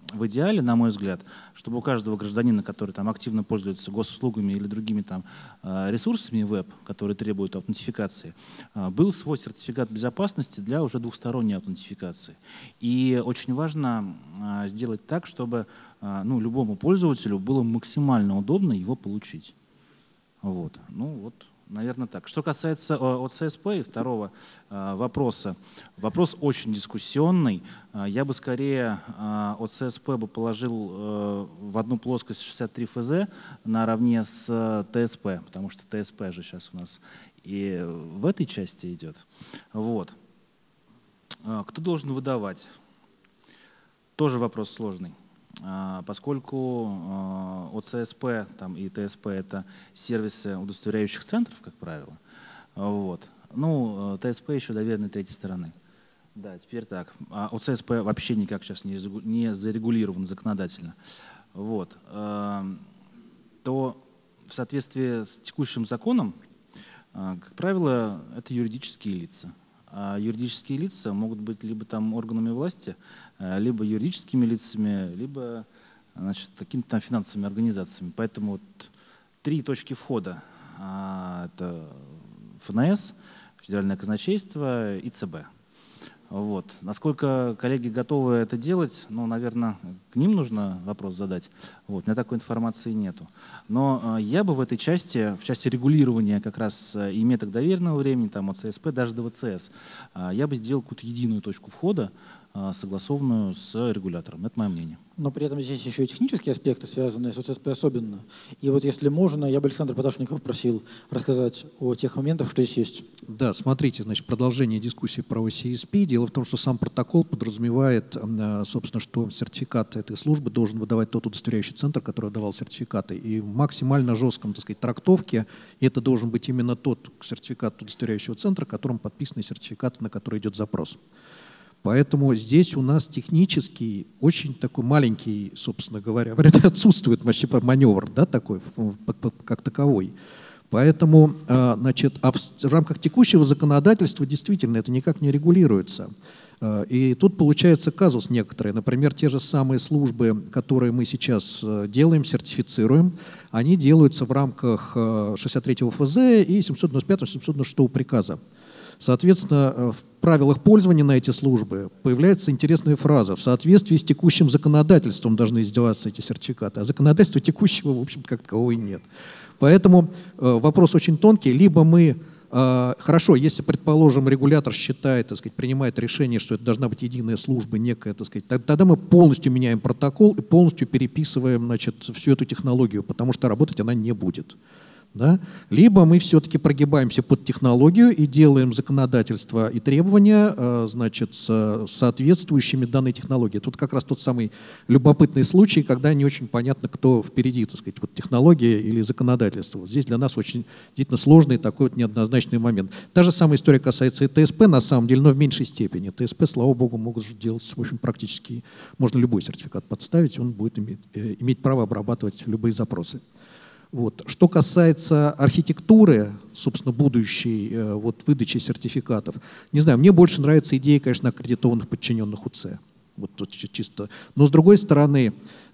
в идеале, на мой взгляд, чтобы у каждого гражданина, который там активно пользуется госуслугами или другими там ресурсами веб, которые требуют аутентификации, был свой сертификат безопасности для уже двухсторонней аутентификации. И очень важно сделать так, чтобы любому пользователю было максимально удобно его получить. Вот. Наверное, так. Что касается ОЦСП и второго вопроса, вопрос очень дискуссионный. Я бы скорее ОЦСП бы положил в одну плоскость 63 ФЗ наравне с ТСП, потому что ТСП же сейчас у нас и в этой части идет. Вот. Кто должен выдавать? Тоже вопрос сложный. Поскольку ОЦСП и ТСП — это сервисы удостоверяющих центров, как правило, вот. ТСП еще доверенной третьей стороны. Да, теперь так. ОЦСП вообще никак сейчас не зарегулирован законодательно. Вот. То в соответствии с текущим законом, как правило, это юридические лица. А юридические лица могут быть либо там органами власти, либо юридическими лицами, либо какими-то там финансовыми организациями. Поэтому вот 3 точки входа — это ФНС, Федеральное казначейство и ЦБ. Вот. Насколько коллеги готовы это делать, наверное, к ним нужно вопрос задать. Вот. У меня такой информации нету. Но я бы в части регулирования как раз и меток доверенного времени, там ОЦСП, даже ДВЦС, я бы сделал какую-то единую точку входа, согласованную с регулятором. Это мое мнение. Но при этом здесь еще и технические аспекты, связанные с ОЦСП особенно. И вот если можно, я бы Александра Поташникова просил рассказать о тех моментах, что здесь есть. Да, смотрите, продолжение дискуссии про OCSP. Дело в том, что сам протокол подразумевает, собственно, что сертификат этой службы должен выдавать тот удостоверяющий центр, который давал сертификаты. И в максимально жестком, трактовке это должен быть именно тот сертификат удостоверяющего центра, которым подписаны сертификаты, на который идет запрос. Поэтому здесь у нас технический, очень такой маленький, собственно говоря, отсутствует вообще маневр, да, такой, как таковой. Поэтому, в рамках текущего законодательства действительно это никак не регулируется. И тут получается казус некоторые. Например, те же самые службы, которые мы сейчас делаем, сертифицируем, они делаются в рамках 63-го ФЗ и 795-796 приказа. Соответственно, в правилах пользования на эти службы появляется интересная фраза: в соответствии с текущим законодательством должны издаваться эти сертификаты, а законодательства текущего, в общем, как такового и нет. Поэтому вопрос очень тонкий. Либо мы, хорошо, если, предположим, регулятор считает, принимает решение, что это должна быть единая служба, некая, тогда мы полностью меняем протокол и полностью переписываем, всю эту технологию, потому что работать она не будет. Да? Либо мы все-таки прогибаемся под технологию и делаем законодательство и требования, соответствующими данной технологии. Тут как раз тот самый любопытный случай, когда не очень понятно, кто впереди, технология или законодательство. Вот здесь для нас очень действительно сложный такой неоднозначный момент. Та же самая история касается и ТСП, на самом деле, но в меньшей степени. ТСП, слава богу, могут делать, в общем, практически, можно любой сертификат подставить, он будет иметь право обрабатывать любые запросы. Вот. Что касается архитектуры, собственно, будущей выдачи сертификатов, не знаю, мне больше нравится идея, конечно, аккредитованных подчиненных УЦ. Вот тут чисто. Но с другой стороны,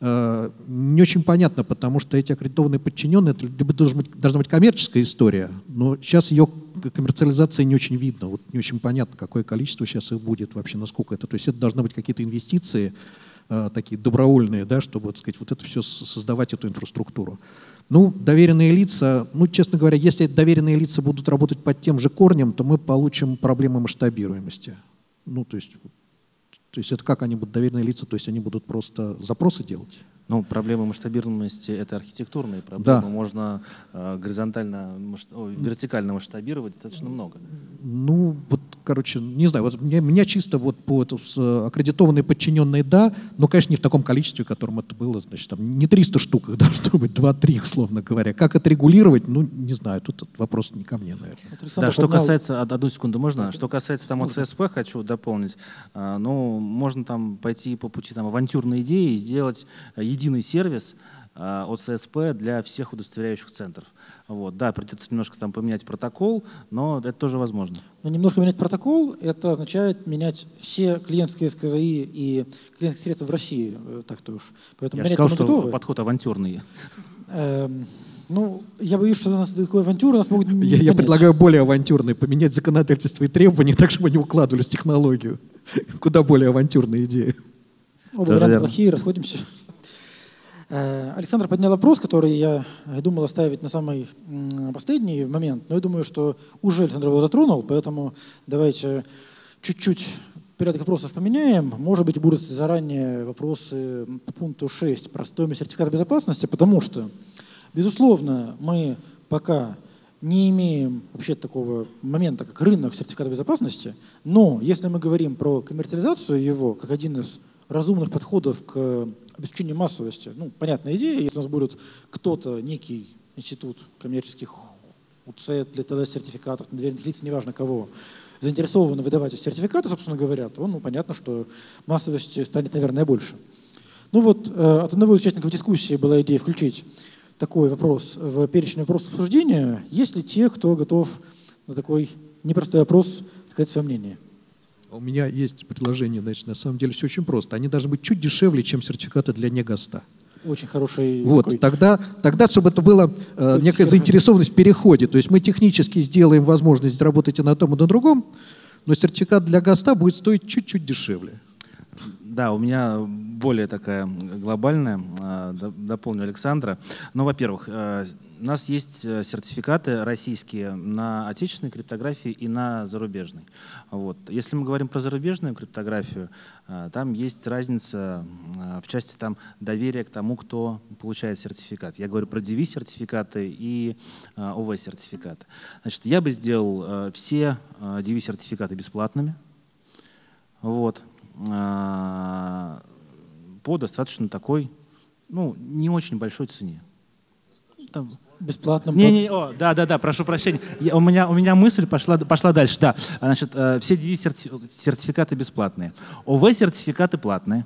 не очень понятно, потому что эти аккредитованные подчиненные, это либо должна быть коммерческая история, но сейчас ее коммерциализация не очень видно. Вот не очень понятно, какое количество сейчас их будет вообще, насколько это. То есть это должны быть какие-то инвестиции такие добровольные, да, чтобы, вот это все создавать, эту инфраструктуру. Доверенные лица, честно говоря, если доверенные лица будут работать под тем же корнем, то мы получим проблемы масштабируемости. То есть это как они будут, доверенные лица, то есть они будут просто запросы делать? Проблемы масштабируемости — это архитектурные проблемы. Да. Можно вертикально масштабировать достаточно много. Не знаю, меня чисто по аккредитованные подчиненные, да, но, конечно, не в таком количестве, в котором это было, не 300 штук, их должно быть 2-3, условно говоря. Как это регулировать, не знаю, тут вопрос не ко мне, наверное. Да, что касается, одну секунду, можно? Что касается ОЦСП, хочу дополнить, можно пойти по пути авантюрной идеи и сделать единый сервис, ОЦСП для всех удостоверяющих центров. Вот. Да, придется немножко там поменять протокол, но это тоже возможно. Но немножко менять протокол, это означает менять все клиентские СКЗИ и клиентские средства в России. Так-то уж. Поэтому Я же сказал, что подход авантюрный. Ну, я боюсь, что у нас такой авантюры нас могут не Я предлагаю более авантюрный, поменять законодательство и требования так, чтобы они укладывались в технологию. Куда более авантюрная идея. Оба варианта плохие, расходимся. Александр поднял вопрос, который я думал оставить на самый последний момент, но я думаю, что уже Александр его затронул, поэтому давайте чуть-чуть порядок вопросов поменяем. Может быть, будут заранее вопросы по пункту 6 про стоимость сертификата безопасности, потому что, безусловно, мы пока не имеем вообще такого момента, как рынок сертификата безопасности, но если мы говорим про коммерциализацию его как один из разумных подходов к обеспечению массовости, ну, понятная идея, если у нас будет кто-то, некий институт коммерческих УЦ для ТЛС-сертификатов, доверенных лиц, неважно кого, заинтересованы выдавать эти сертификаты, собственно говоря, то понятно, что массовости станет, наверное, больше. Ну вот от одного из участников дискуссии была идея включить такой вопрос в перечень вопросов обсуждения. Есть ли те, кто готов на такой непростой вопрос сказать свое мнение? У меня есть предложение, значит, на самом деле все очень просто. Они должны быть чуть дешевле, чем сертификаты для НЕГАСТа. Очень хороший. Вот, тогда, чтобы это была некая заинтересованность в переходе. То есть мы технически сделаем возможность работать и на том, и на другом, но сертификат для ГАСТа будет стоить чуть-чуть дешевле. Да, у меня более такая глобальная, дополню Александра. Ну, во-первых, у нас есть сертификаты российские на отечественной криптографии и на зарубежной. Вот. Если мы говорим про зарубежную криптографию, там есть разница в части доверия к тому, кто получает сертификат. Я говорю про DV-сертификаты и ОВ-сертификаты. Значит, я бы сделал все DV-сертификаты бесплатными. Вот. По достаточно такой, не очень большой цене. Бесплатно? Да, прошу прощения. У меня мысль пошла дальше. Да. Значит, все DV-сертификаты бесплатные. ОВ-сертификаты платные.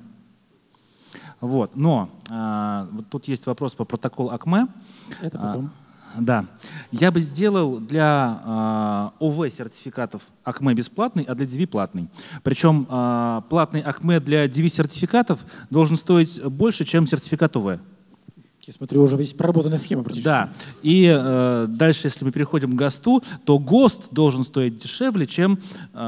Вот. Но вот тут есть вопрос по протоколу АКМЭ. Это потом. Да. Я бы сделал для ОВ-сертификатов АКМЭ бесплатный, а для DV платный. Причем платный АКМЭ для DV-сертификатов должен стоить больше, чем сертификат ОВ. Я смотрю, уже есть проработанная схема практически. Да. И дальше, если мы переходим к ГОСТу, то ГОСТ должен стоить дешевле, чем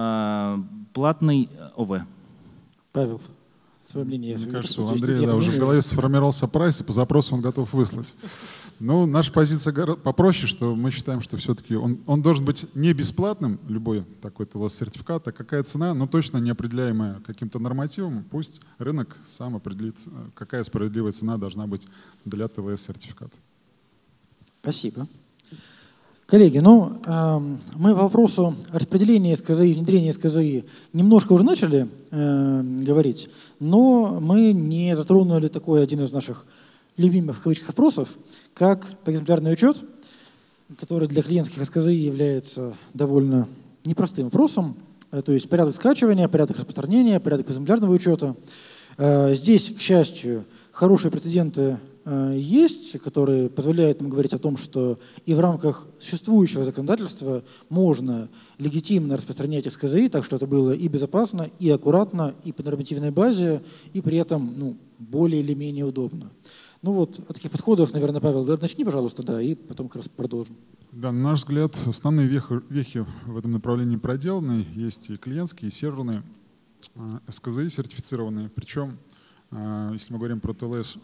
платный ОВ. Павел, свое мнение. Мне кажется, у Андрея уже в голове сформировался прайс, и по запросу он готов выслать. Ну, наша позиция попроще, что мы считаем, что все-таки он должен быть не бесплатным, любой такой ТЛС-сертификат, а какая цена, но точно не определяемая каким-то нормативом. Пусть рынок сам определит, какая справедливая цена должна быть для ТЛС-сертификата. Спасибо. Коллеги, мы по вопросу распределения СКЗИ, внедрения СКЗИ немножко уже начали говорить, но мы не затронули такой один из наших любимых в кавычках вопросов, как экземплярный учет, который для клиентских СКЗИ является довольно непростым вопросом. То есть порядок скачивания, порядок распространения, порядок экземплярного учета. Здесь, к счастью, хорошие прецеденты есть, которые позволяют нам говорить о том, что и в рамках существующего законодательства можно легитимно распространять СКЗИ, так что это было и безопасно, и аккуратно, и по нормативной базе, и при этом более или менее удобно. О таких подходах, наверное, Павел, начни, пожалуйста, да, и потом как раз продолжим. Да, на наш взгляд, основные вехи в этом направлении проделаны. Есть и клиентские, и серверные СКЗИ сертифицированные. Причем, если мы говорим про ТЛС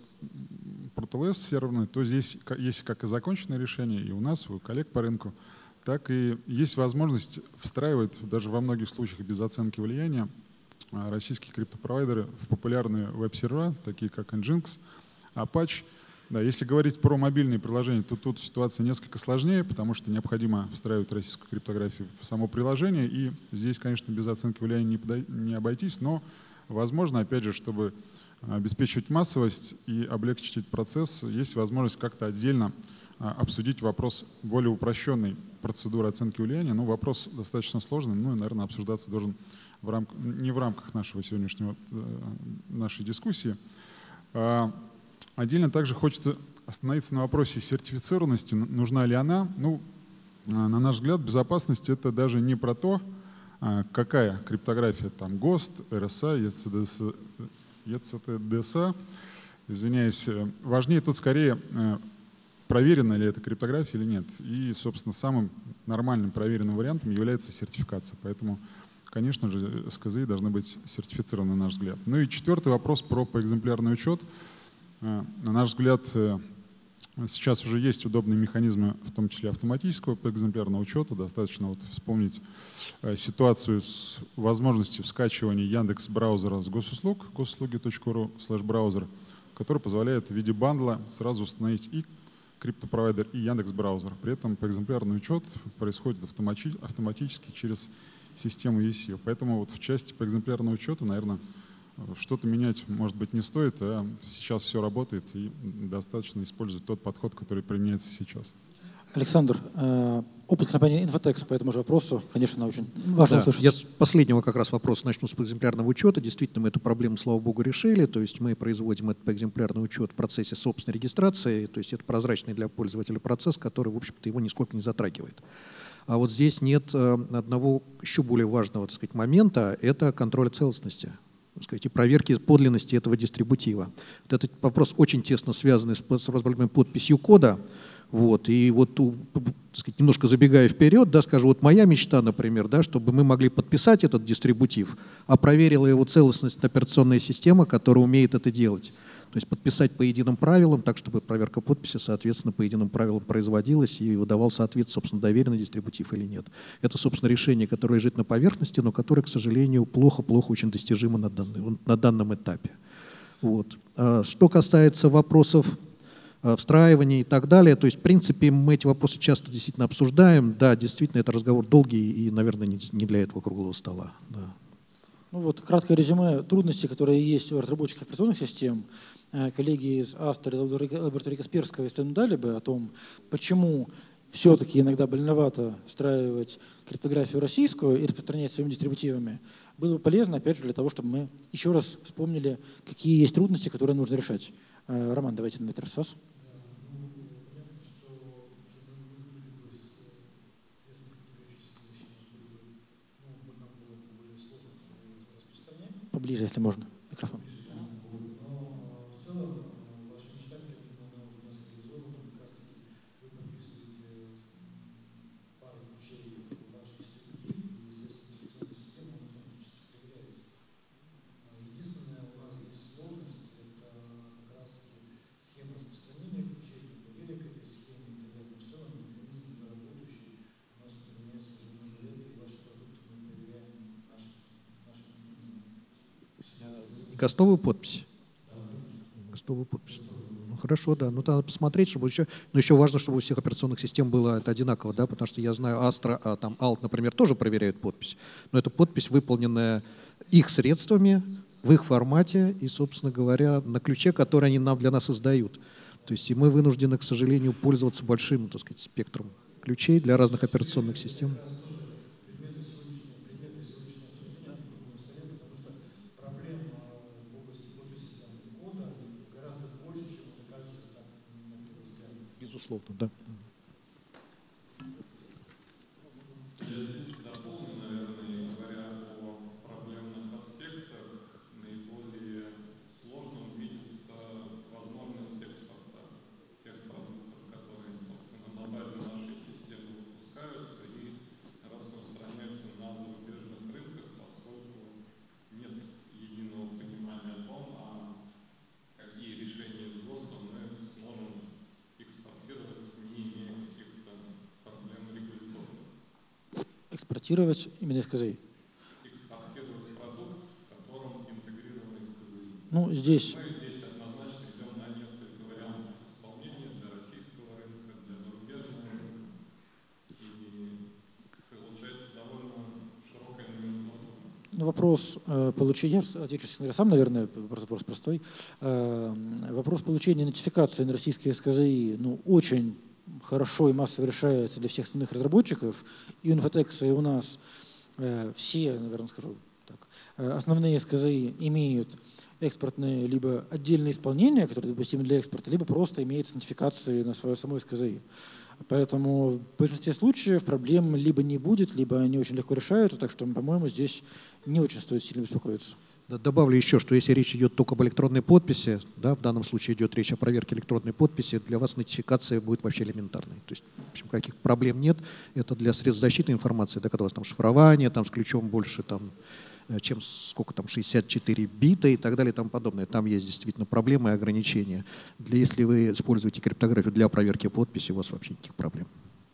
серверные, то здесь есть как и законченное решение, и у нас, и у коллег по рынку, так и есть возможность встраивать даже во многих случаях без оценки влияния российские криптопровайдеры в популярные веб-сервера, такие как Nginx, Apache. Да, если говорить про мобильные приложения, то тут ситуация несколько сложнее, потому что необходимо встраивать российскую криптографию в само приложение, и здесь, конечно, без оценки влияния не обойтись, но возможно, опять же, чтобы обеспечивать массовость и облегчить этот процесс, есть возможность как-то отдельно обсудить вопрос более упрощенной процедуры оценки влияния. Но вопрос достаточно сложный, и, наверное, обсуждаться должен не в рамках нашей сегодняшней дискуссии. Отдельно также хочется остановиться на вопросе сертифицированности, нужна ли она. Ну, на наш взгляд, безопасность — это даже не про то, какая криптография, там, ГОСТ, РСА, ECTDSA, извиняюсь. Важнее тут скорее, проверена ли эта криптография или нет. И, собственно, самым нормальным проверенным вариантом является сертификация. Поэтому, конечно же, СКЗИ должны быть сертифицированы, на наш взгляд. Ну и четвертый вопрос про поэкземплярный учет. На наш взгляд, сейчас уже есть удобные механизмы, в том числе автоматического поэкземплярного учета. Достаточно вот вспомнить ситуацию с возможностью скачивания Яндекс.Браузера с госуслуг, gosуслуги.ru/браузер, который позволяет в виде бандла сразу установить и криптопровайдер, и Яндекс.Браузер. При этом поэкземплярный учет происходит автоматически через систему ECU. Поэтому вот в части поэкземплярного учета, наверное, что-то менять, может быть, не стоит, а сейчас все работает, и достаточно использовать тот подход, который применяется сейчас. Александр, опыт компании Infotex по этому же вопросу, конечно, очень важно услышать. Я с последнего как раз вопроса начну с поэкземплярного учета. Действительно, мы эту проблему, слава богу, решили. То есть мы производим этот поэкземплярный учет в процессе собственной регистрации. То есть это прозрачный для пользователя процесс, который, в общем-то, его нисколько не затрагивает. А вот здесь нет одного еще более важного, так сказать, момента – это контроля целостности, так сказать, и проверки подлинности этого дистрибутива. Вот этот вопрос очень тесно связан с проблемой подписью кода. Вот, и вот, так сказать, немножко забегая вперед, да, скажу, вот моя мечта, например, да, чтобы мы могли подписать этот дистрибутив, а проверила его целостность операционная система, которая умеет это делать. То есть подписать по единым правилам, так, чтобы проверка подписи, соответственно, по единым правилам производилась и выдавался ответ, собственно, доверенный дистрибутив или нет. Это, собственно, решение, которое лежит на поверхности, но которое, к сожалению, плохо-плохо очень достижимо на данном этапе. Вот. Что касается вопросов встраивания и так далее, то есть, в принципе, мы эти вопросы часто действительно обсуждаем. Да, действительно, это разговор долгий и, наверное, не для этого круглого стола. Да. Ну вот, краткое резюме трудностей, которые есть у разработчиков операционных систем. Коллеги из Астер, лаборатории Касперского исследовали бы о том, почему все-таки иногда больновато встраивать криптографию российскую и распространять своими дистрибутивами. Было бы полезно, опять же, для того, чтобы мы еще раз вспомнили, какие есть трудности, которые нужно решать. Роман, давайте на этот раз вас. Поближе, если можно, микрофон. Гостовую подпись. Гостовую подпись. Ну, хорошо, да. Ну, надо посмотреть, чтобы еще. Но еще важно, чтобы у всех операционных систем было это одинаково, да, потому что я знаю, Astra, там Alt, например, тоже проверяют подпись. Но это подпись, выполненная их средствами, в их формате и, собственно говоря, на ключе, который они для нас издают. То есть и мы вынуждены, к сожалению, пользоваться большим, так сказать, спектром ключей для разных операционных систем. Безусловно, да. Экспортировать именно из СКЗИ. Экспортировать продукт, в котором интегрированы СКЗИ. Ну, здесь... Мы здесь однозначно идем на несколько вариантов исполнения для российского рынка, для зарубежного рынка. И получается довольно широкая номенклатура. Ну, вопрос получения, я отвечу сам, наверное, вопрос простой. Вопрос получения нотификации на российские СКЗИ, ну, очень хорошо и массово решается для всех остальных разработчиков. И у Infotex, и у нас все, наверное, скажу так, основные СКЗИ имеют экспортные, либо отдельные исполнения, которые допустимы для экспорта, либо просто имеется нотификации на свое само СКЗИ. Поэтому в большинстве случаев проблем либо не будет, либо они очень легко решаются, так что, по-моему, здесь не очень стоит сильно беспокоиться. Добавлю еще, что если речь идет только об электронной подписи, да, в данном случае идет речь о проверке электронной подписи, для вас нотификация будет вообще элементарной. То есть, в общем, каких проблем нет. Это для средств защиты информации, да, когда у вас там шифрование, там с ключом больше, там, чем сколько там, 64 бита и так далее и тому подобное. Там есть действительно проблемы и ограничения. Если вы используете криптографию для проверки подписи, у вас вообще никаких проблем.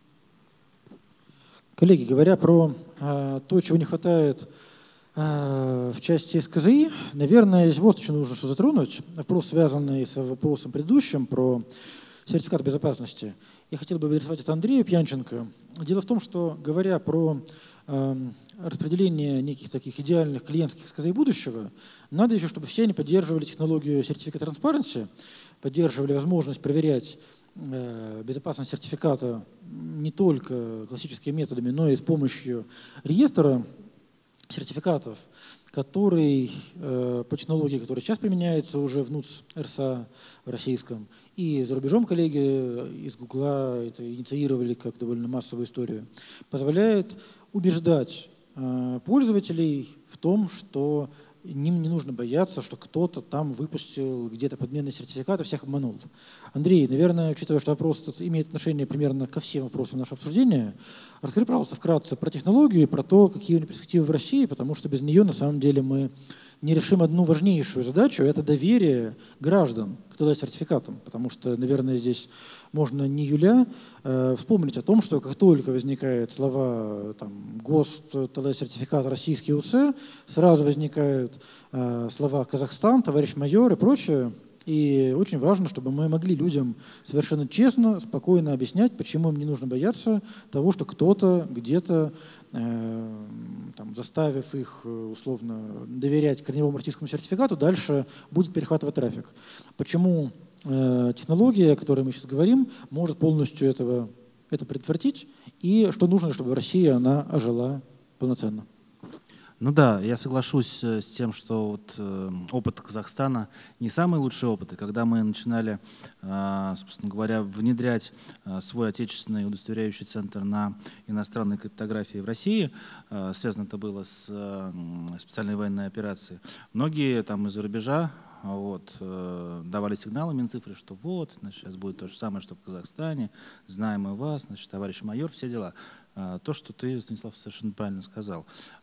Коллеги, говоря про то, чего не хватает в части СКЗИ, наверное, здесь вот еще нужно что затронуть. Вопрос, связанный с вопросом предыдущим про сертификат безопасности. Я хотел бы адресовать это Андрею Пьянченко. Дело в том, что, говоря про распределение неких таких идеальных клиентских СКЗИ будущего, надо еще, чтобы все они поддерживали технологию сертификата Transparency, поддерживали возможность проверять безопасность сертификата не только классическими методами, но и с помощью реестра сертификатов, который по технологии, которая сейчас применяется уже в НУЦ РСА в российском, и за рубежом коллеги из Гугла это инициировали как довольно массовую историю, позволяет убеждать пользователей в том, что им не нужно бояться, что кто-то там выпустил где-то подменный сертификат и всех обманул. Андрей, наверное, учитывая, что вопрос тут имеет отношение примерно ко всем вопросам нашего обсуждения, расскажи, пожалуйста, вкратце про технологию и про то, какие у нее перспективы в России, потому что без нее, на самом деле, мы не решим одну важнейшую задачу – это доверие граждан к ТД-сертификатам. Потому что, наверное, здесь можно не юля вспомнить о том, что как только возникают слова ГОСТ, ТД-сертификат, российский УЦ, сразу возникают слова Казахстан, товарищ майор и прочее. И очень важно, чтобы мы могли людям совершенно честно, спокойно объяснять, почему им не нужно бояться того, что кто-то где-то, заставив их условно доверять корневому российскому сертификату, дальше будет перехватывать трафик. Почему технология, о которой мы сейчас говорим, может полностью это предотвратить, и что нужно, чтобы в России она ожила полноценно. Ну да, я соглашусь с тем, что опыт Казахстана не самый лучший опыт. И когда мы начинали, собственно говоря, внедрять свой отечественный удостоверяющий центр на иностранной криптографии в России, связано это было с специальной военной операцией, многие там из-за рубежа давали сигналы Минцифры, что значит, сейчас будет то же самое, что в Казахстане, знаем мы вас, значит, товарищ майор, все дела. То, что ты, Станислав, совершенно правильно сказал.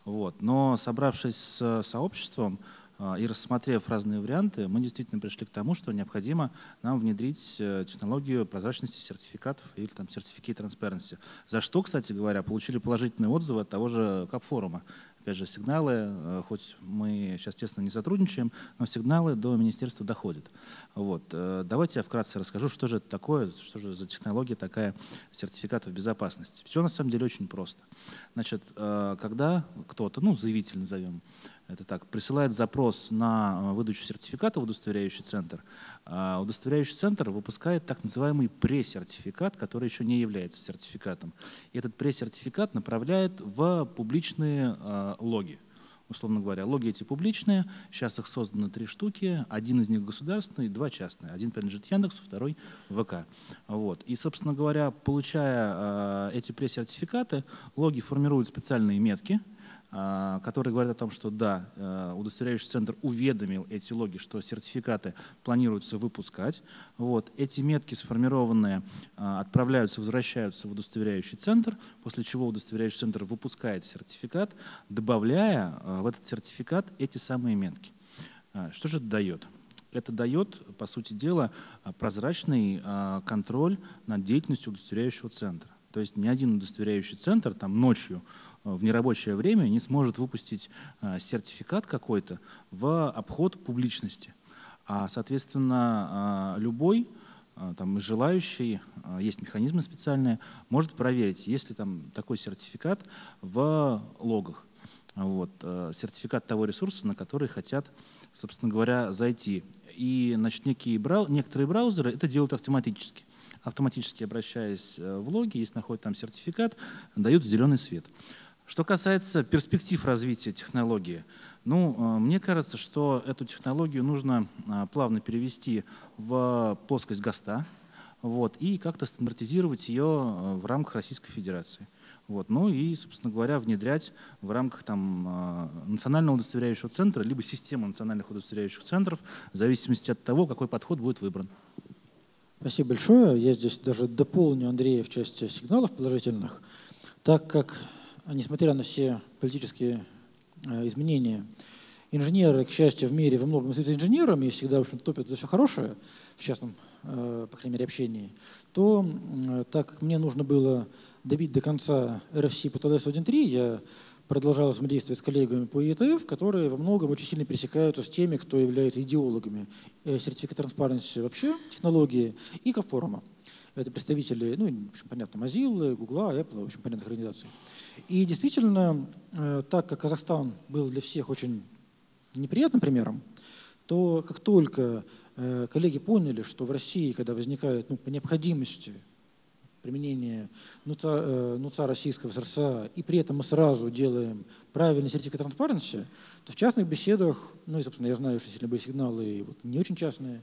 Но собравшись с сообществом и рассмотрев разные варианты, мы действительно пришли к тому, что необходимо нам внедрить технологию прозрачности сертификатов или Certificate Transparency. За что, кстати говоря, получили положительные отзывы от того же КАП-форума. Опять же, сигналы, хоть мы сейчас, естественно, не сотрудничаем, но сигналы до министерства доходят. Давайте я вкратце расскажу, что же это такое, что же за технология такая сертификатов безопасности. Все на самом деле очень просто. Значит, когда кто-то, заявитель назовем, это так, присылает запрос на выдачу сертификата в удостоверяющий центр, удостоверяющий центр выпускает так называемый пресс-сертификат, который еще не является сертификатом. И этот пресс-сертификат направляет в публичные логи. Условно говоря, логи эти публичные, сейчас их создано 3 штуки, один из них государственный, 2 частные. Один принадлежит Яндексу, второй ВК. И, собственно говоря, получая эти пресс-сертификаты, логи формируют специальные метки, которые говорят о том, что да, удостоверяющий центр уведомил эти логи, что сертификаты планируется выпускать. Эти метки сформированные отправляются, возвращаются в удостоверяющий центр, после чего удостоверяющий центр выпускает сертификат, добавляя в этот сертификат эти самые метки. Что же это дает? Это дает, по сути дела, прозрачный контроль над деятельностью удостоверяющего центра. То есть ни один удостоверяющий центр ночью в нерабочее время не сможет выпустить сертификат какой-то в обход публичности. Соответственно, любой желающий, есть механизмы специальные, может проверить, есть ли такой сертификат в логах. Сертификат того ресурса, на который хотят, собственно говоря, зайти. И некоторые браузеры это делают автоматически. Автоматически обращаясь в логи, если находят там сертификат, дают зеленый свет. Что касается перспектив развития технологии, Ну, мне кажется, что эту технологию нужно плавно перевести в плоскость ГОСТа, вот, и как-то стандартизировать ее в рамках Российской Федерации. Вот, ну и, собственно говоря, внедрять в рамках там, национального удостоверяющего центра либо системы национальных удостоверяющих центров в зависимости от того, какой подход будет выбран. Спасибо большое. Я здесь даже дополню Андрея в части сигналов положительных, так как, несмотря на все политические изменения, инженеры, к счастью, в мире во многом являются инженерами и всегда, в общем, топят за все хорошее, в частном, по крайней мере, общении, то так как мне нужно было добить до конца RFC по TLS 1.3, я продолжал взаимодействовать с коллегами по ETF, которые во многом очень сильно пересекаются с теми, кто является идеологами сертификата Transparency вообще, технологии и Капфорума. Это представители, ну, в общем, понятно, Mozilla, Google, Apple, в общем, понятных организаций. И действительно, так как Казахстан был для всех очень неприятным примером, то как только коллеги поняли, что в России, когда возникает по необходимости применение НУЦа российского с РСА, и при этом мы сразу делаем правильный сертификат Transparency, то в частных беседах, ну и, собственно, я знаю, что сильно были сигналы и вот не очень частные,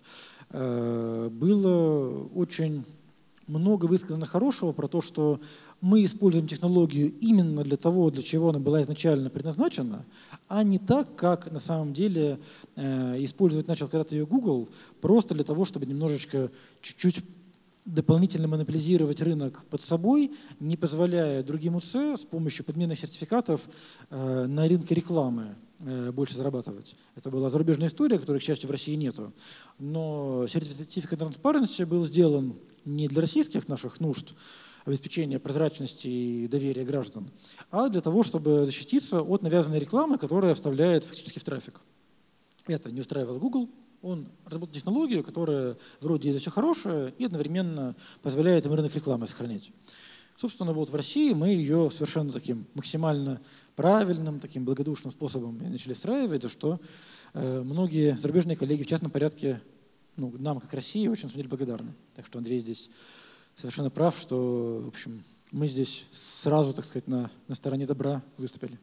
было очень много высказано хорошего про то, что мы используем технологию именно для того, для чего она была изначально предназначена, а не так, как на самом деле использовать начал когда-то ее Google, просто для того, чтобы немножечко, чуть-чуть дополнительно монополизировать рынок под собой, не позволяя другим УЦ с помощью подменных сертификатов на рынке рекламы больше зарабатывать. Это была зарубежная история, которой, к счастью, в России нету. Но сертификат Transparency был сделан не для российских наших нужд, обеспечения прозрачности и доверия граждан, а для того, чтобы защититься от навязанной рекламы, которая вставляет фактически в трафик. Это не устраивал Google. Он разработал технологию, которая вроде это все хорошее и одновременно позволяет им рынок рекламы сохранять. Собственно, вот в России мы ее совершенно таким максимально правильным, таким благодушным способом начали встраивать, за что многие зарубежные коллеги в частном порядке нам, как России, очень смотрели благодарны. Так что Андрей здесь совершенно прав, что, в общем, мы здесь сразу, так сказать, на стороне добра выступили.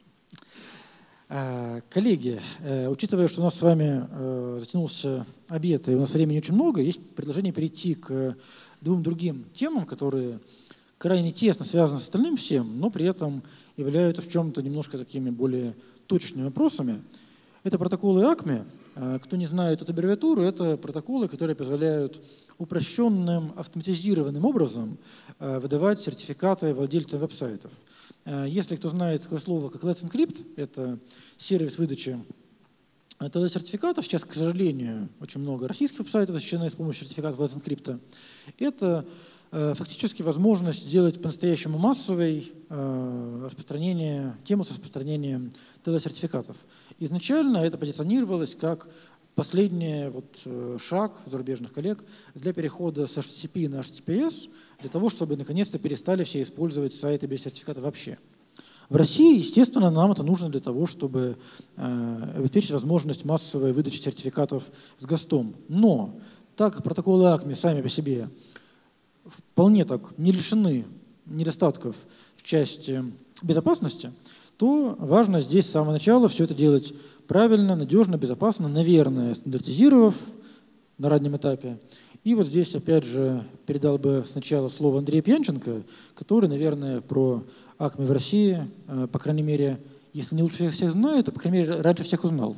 Коллеги, учитывая, что у нас с вами затянулся обед, и у нас времени очень много, есть предложение перейти к двум другим темам, которые крайне тесно связаны с остальным всем, но при этом являются в чем-то немножко такими более точечными вопросами. Это протоколы ACME. Кто не знает эту аббревиатуру, это протоколы, которые позволяют упрощенным, автоматизированным образом выдавать сертификаты владельцам веб-сайтов. Если кто знает такое слово, как Let's Encrypt, это сервис выдачи TLS-сертификатов, сейчас, к сожалению, очень много российских веб-сайтов защищены с помощью сертификатов Let's Encrypt, это фактически возможность сделать по-настоящему массовой тему с распространением TLS-сертификатов. Изначально это позиционировалось как последний шаг зарубежных коллег для перехода с HTTP на HTTPS, для того, чтобы наконец-то перестали все использовать сайты без сертификата вообще. В России, естественно, нам это нужно для того, чтобы обеспечить возможность массовой выдачи сертификатов с ГОСТом. Но так как протоколы ACME сами по себе вполне так не лишены недостатков в части безопасности, то важно здесь с самого начала все это делать правильно, надежно, безопасно, наверное, стандартизировав на раннем этапе. И вот здесь, опять же, передал бы сначала слово Андрею Пьянченко, который, наверное, про ACME в России, по крайней мере, если не лучше всех знает, то, по крайней мере, раньше всех узнал.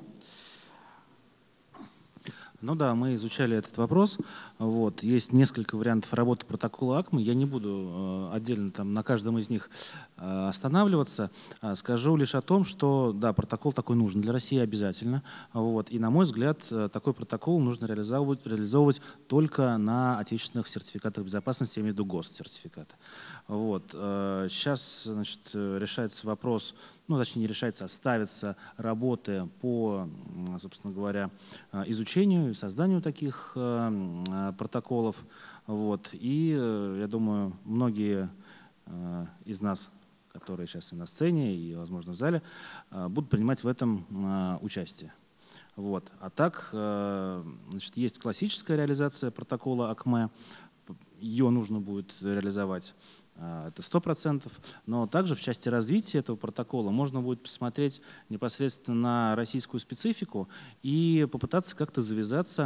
Ну да, мы изучали этот вопрос. Вот. Есть несколько вариантов работы протокола ACME. Я не буду отдельно там на каждом из них останавливаться. Скажу лишь о том, что да, протокол такой нужен для России обязательно. Вот. И, на мой взгляд, такой протокол нужно реализовывать только на отечественных сертификатах безопасности, я имею в виду ГОСТ-сертификаты. Вот. Сейчас, значит, решается вопрос, точнее не решается, а ставятся работы по, собственно говоря, изучению и созданию таких протоколов. Вот. И я думаю, многие из нас, которые сейчас и на сцене, и, возможно, в зале, будут принимать в этом участие. Вот. А так, значит, есть классическая реализация протокола ACME, ее нужно будет реализовать. Это 100%. Но также в части развития этого протокола можно будет посмотреть непосредственно на российскую специфику и попытаться как-то завязаться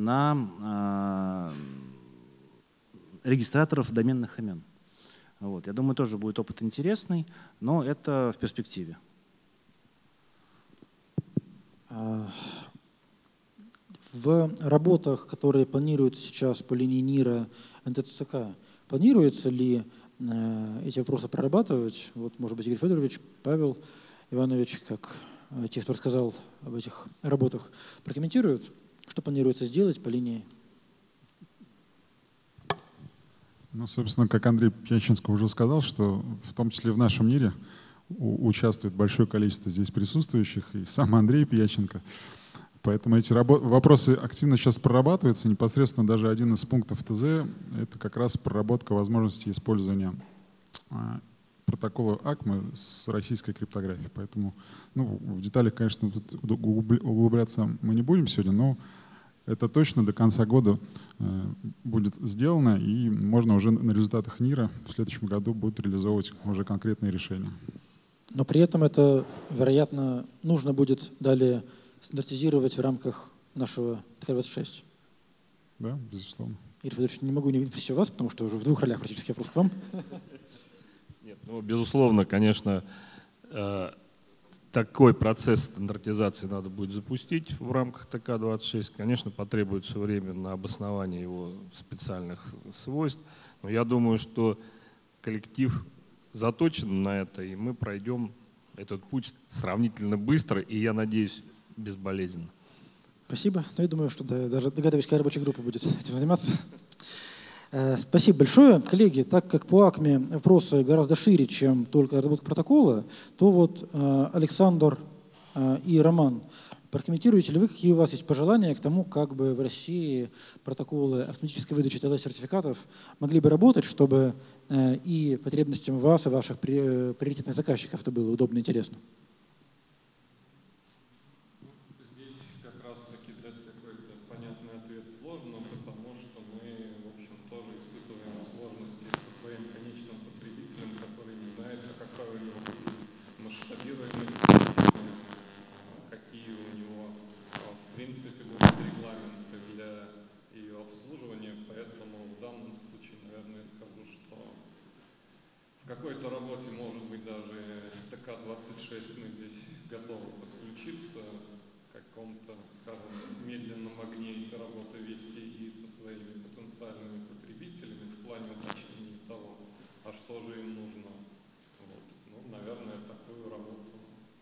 на регистраторов доменных имен. Вот. Я думаю, тоже будет опыт интересный, но это в перспективе. В работах, которые планируются сейчас по линии НИРа НТЦК, планируется ли эти вопросы прорабатывать? Вот, может быть, Игорь Федорович, Павел Иванович, как те, кто рассказал об этих работах, прокомментируют, что планируется сделать по линии? Ну, собственно, как Андрей Пьяченко уже сказал, что в том числе в нашем НИРе участвует большое количество здесь присутствующих, и сам Андрей Пьяченко. Поэтому эти вопросы активно сейчас прорабатываются. Непосредственно даже один из пунктов ТЗ — это как раз проработка возможности использования протокола АКМы с российской криптографией. Поэтому в деталях, конечно, тут углубляться мы не будем сегодня, но это точно до конца года будет сделано, и можно уже на результатах НИРа в следующем году будет реализовывать уже конкретные решения. Но при этом это, вероятно, нужно будет далее стандартизировать в рамках нашего ТК-26. Да, безусловно. Игорь Федорович, не могу не видеть все вас, потому что уже в двух ролях практически вопрос к вам. Нет, безусловно, конечно, такой процесс стандартизации надо будет запустить в рамках ТК-26. Конечно, потребуется время на обоснование его специальных свойств, но я думаю, что коллектив заточен на это, и мы пройдем этот путь сравнительно быстро, и, я надеюсь, безболезненно. Спасибо. Я думаю, что даже догадываюсь, какая рабочая группа будет этим заниматься. Спасибо большое. Коллеги, так как по АКМе вопросы гораздо шире, чем только разработка протокола, то вот Александр и Роман, прокомментируете ли вы, какие у вас есть пожелания к тому, как бы в России протоколы автоматической выдачи ТЛС-сертификатов могли бы работать, чтобы и потребностям вас и ваших приоритетных заказчиков это было удобно и интересно? В какой-то работе, может быть, даже с ТК-26 мы здесь готовы подключиться, к каком-то, скажем, медленном огне эти работы вести и со своими потенциальными потребителями в плане уточнения того, а что же им нужно. Вот. Наверное, такую работу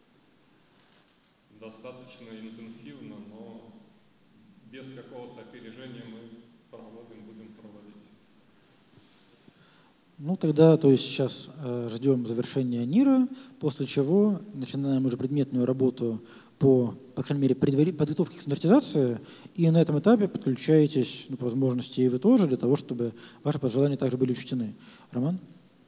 достаточно интенсивно, но без какого-то опережения мы будем проводить. Тогда, то есть сейчас ждем завершения НИРа, после чего начинаем уже предметную работу по крайней мере, подготовке к стандартизации, и на этом этапе подключаетесь, по возможности, и вы тоже, для того, чтобы ваши пожелания также были учтены. Роман?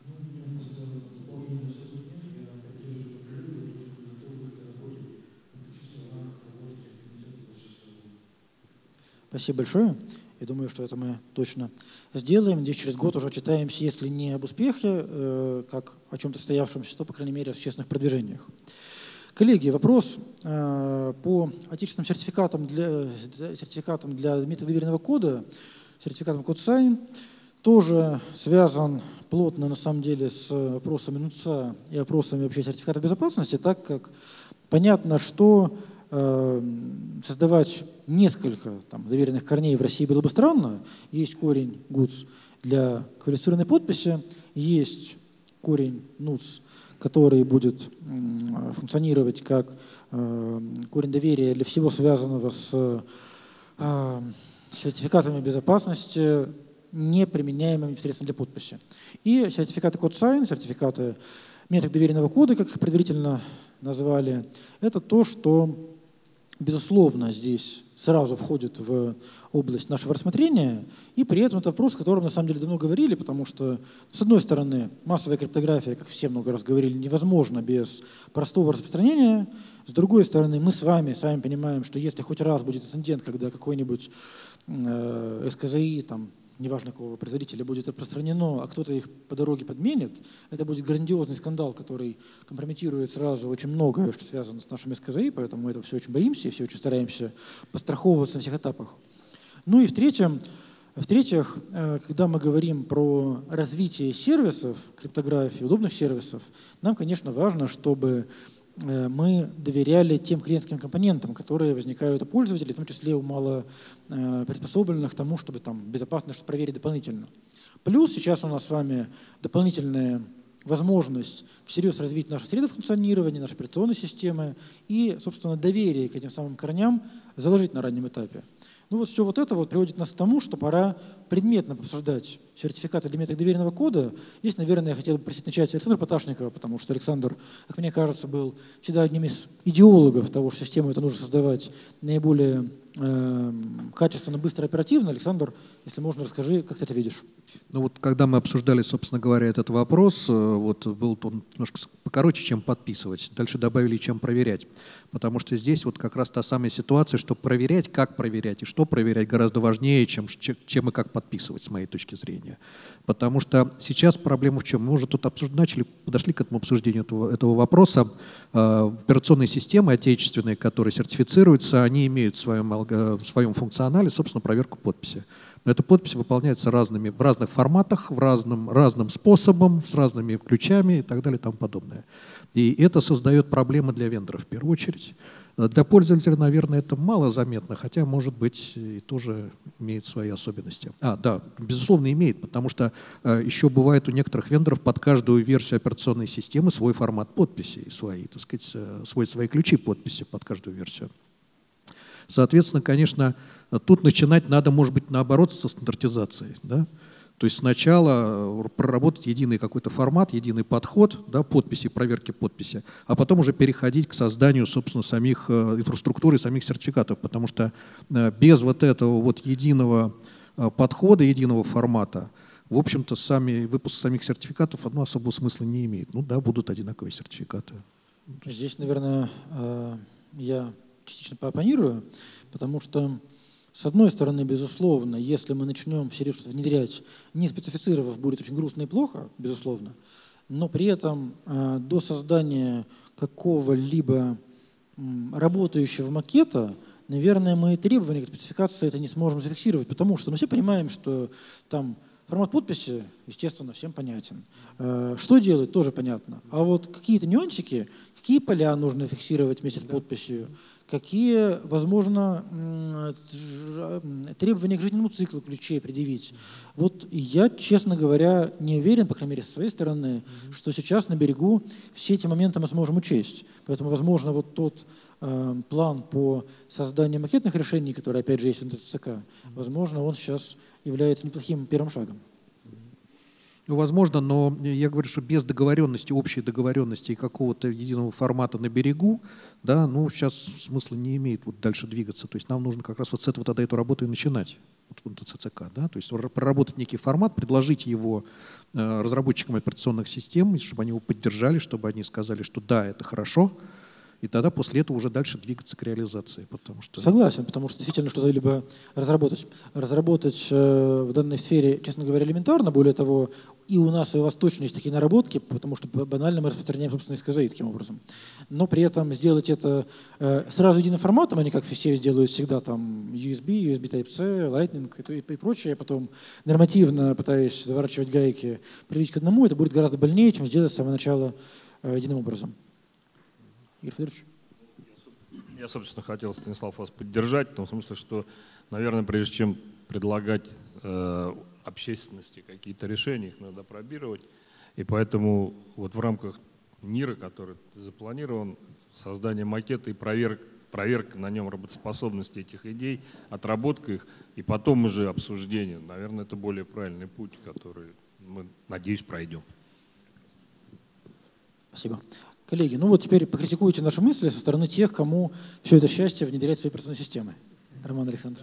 Спасибо большое. Я думаю, что это мы точно сделаем. Здесь через год уже отчитаемся, если не об успехе, как о чем-то состоявшемся, то, по крайней мере, о существенных продвижениях. Коллеги, вопрос по отечественным сертификатам для методоверенного кода, сертификатом CodeSign, тоже связан плотно, на самом деле, с вопросами НУЦа и вопросами вообще сертификата безопасности, так как понятно, что создавать несколько доверенных корней в России было бы странно. Есть корень GUTS для квалифицированной подписи, есть корень NUTS, который будет функционировать как корень доверия для всего связанного с сертификатами безопасности, не применяемыми непосредственно для подписи. И сертификаты CodeSign, сертификаты метод доверенного кода, как их предварительно назвали, это то, что безусловно, здесь сразу входит в область нашего рассмотрения, и при этом это вопрос, о котором на самом деле давно говорили, потому что, с одной стороны, массовая криптография, как все много раз говорили, невозможна без простого распространения, с другой стороны, мы с вами понимаем, что если хоть раз будет инцидент, когда какой-нибудь СКЗИ неважно какого производителя, будет распространено, а кто-то их по дороге подменит, это будет грандиозный скандал, который компрометирует сразу очень многое, что связано с нашими СКЗИ, поэтому мы этого все очень боимся и все очень стараемся постраховываться на всех этапах. Ну и в-третьих, когда мы говорим про развитие сервисов, криптографии, удобных сервисов, нам, конечно, важно, чтобы мы доверяли тем клиентским компонентам, которые возникают у пользователей, в том числе у мало приспособленных к тому, чтобы там безопасно что-то проверить дополнительно. Плюс сейчас у нас с вами дополнительная возможность всерьез развить наши среды функционирования, наши операционные системы и, собственно, доверие к этим самым корням заложить на раннем этапе. Ну вот все вот это вот приводит нас к тому, что пора предметно обсуждать сертификаты для методоверенного кода. Здесь, наверное, я хотел бы просить начать Александра Поташникова, потому что Александр, как мне кажется, был всегда одним из идеологов того, что систему это нужно создавать наиболее качественно, быстро, оперативно. Александр, если можно, расскажи, как ты это видишь. Ну вот, когда мы обсуждали, собственно говоря, этот вопрос, вот был он немножко покороче, чем подписывать. Дальше добавили, чем проверять. Потому что здесь вот как раз та самая ситуация, что проверять, как проверять и что проверять гораздо важнее, чем и как подписывать, с моей точки зрения. Потому что сейчас проблема в чем? Мы уже тут подошли к этому обсуждению этого вопроса. Операционные системы отечественные, которые сертифицируются, они имеют в своем функционале, собственно, проверку подписи. Но эта подпись выполняется в разных форматах, разным способом, с разными ключами и так далее и тому подобное. И это создает проблемы для вендоров в первую очередь. Для пользователя, наверное, это мало заметно, хотя, может быть, и тоже имеет свои особенности. Да, безусловно, имеет, потому что еще бывает у некоторых вендоров под каждую версию операционной системы свой формат подписи, свои ключи подписи под каждую версию. Соответственно, конечно, тут начинать надо, может быть, наоборот, со стандартизацией. Да? То есть сначала проработать единый какой-то формат, единый подход, да, подписи, проверки подписи, а потом уже переходить к созданию, собственно, самих инфраструктуры, самих сертификатов, потому что без вот этого вот единого подхода, единого формата, в общем-то, выпуск самих сертификатов особого смысла не имеет. Ну да, будут одинаковые сертификаты. Здесь, наверное, я частично поопонирую, потому что, с одной стороны, безусловно, если мы начнем всерьез что-то внедрять, не специфицировав, будет очень грустно и плохо, безусловно, но при этом до создания какого-либо работающего макета, наверное, мы требования к спецификации это не сможем зафиксировать, потому что мы все понимаем, что там формат подписи, естественно, всем понятен. Что делать, тоже понятно. А вот какие-то нюансики, какие поля нужно фиксировать вместе с подписью, какие, возможно, требования к жизненному циклу ключей предъявить. Вот я, честно говоря, не уверен, по крайней мере, со своей стороны, что сейчас на берегу все эти моменты мы сможем учесть. Поэтому, возможно, вот тот план по созданию макетных решений, который, опять же, есть в НТЦК, возможно, он сейчас является неплохим первым шагом. Ну, возможно, но я говорю, что без договоренности, общей договоренности и какого-то единого формата на берегу, да, ну, сейчас смысла не имеет вот дальше двигаться. То есть нам нужно как раз вот с этого тогда эту работу и начинать, вот в НТЦК, да, то есть проработать некий формат, предложить его разработчикам операционных систем, чтобы они его поддержали, чтобы они сказали, что да, это хорошо, и тогда после этого уже дальше двигаться к реализации. Потому что... Согласен, потому что действительно что-то либо разработать в данной сфере, честно говоря, элементарно. Более того, и у нас, и у вас точно есть такие наработки, потому что банально мы распространяем собственные СКЗИ таким образом. Но при этом сделать это сразу единым форматом, а не как все сделают всегда там USB, USB Type-C, Lightning и прочее, а потом нормативно пытаясь заворачивать гайки, привить к одному, это будет гораздо больнее, чем сделать с самого начала единым образом. Игорь Федорович? Я, собственно, хотел, Станислав, вас поддержать, в том смысле, что, наверное, прежде чем предлагать общественности какие-то решения, их надо пробировать. И поэтому вот в рамках НИРа, который запланирован, создание макета и проверка на нем работоспособности этих идей, отработка их, и потом уже обсуждение. Наверное, это более правильный путь, который мы, надеюсь, пройдем. Спасибо. Коллеги, ну вот теперь покритикуйте наши мысли со стороны тех, кому все это счастье внедрять в свои операционные системы. Роман Александрович.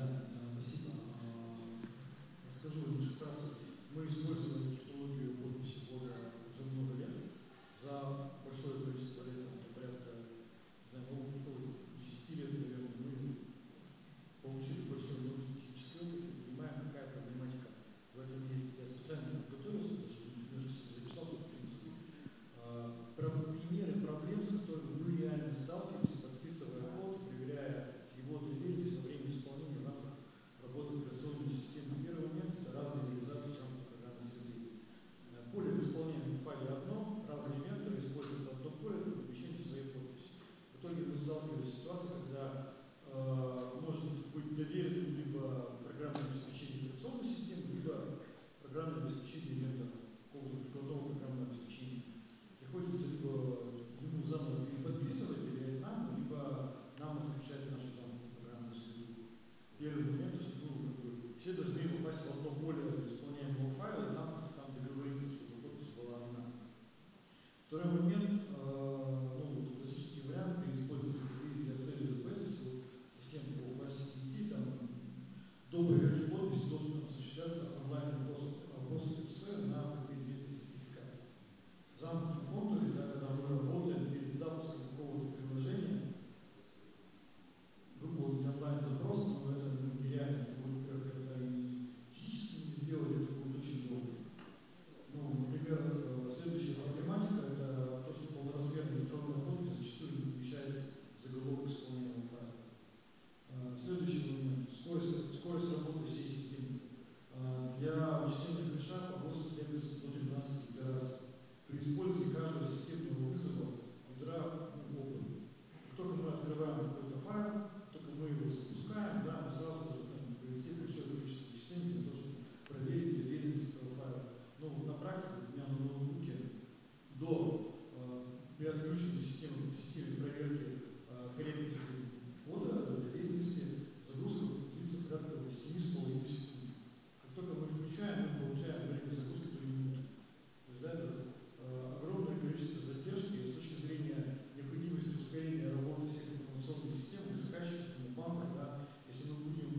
системе проверки корректности кода, доверенности, загрузка длится порядка 7,5 секунд. Как только мы включаем, мы получаем время загрузки до минуты. То есть, да, это огромное количество задержки с точки зрения необходимости ускорения работы всех информационных систем, заказчиков, банков, да, если мы будем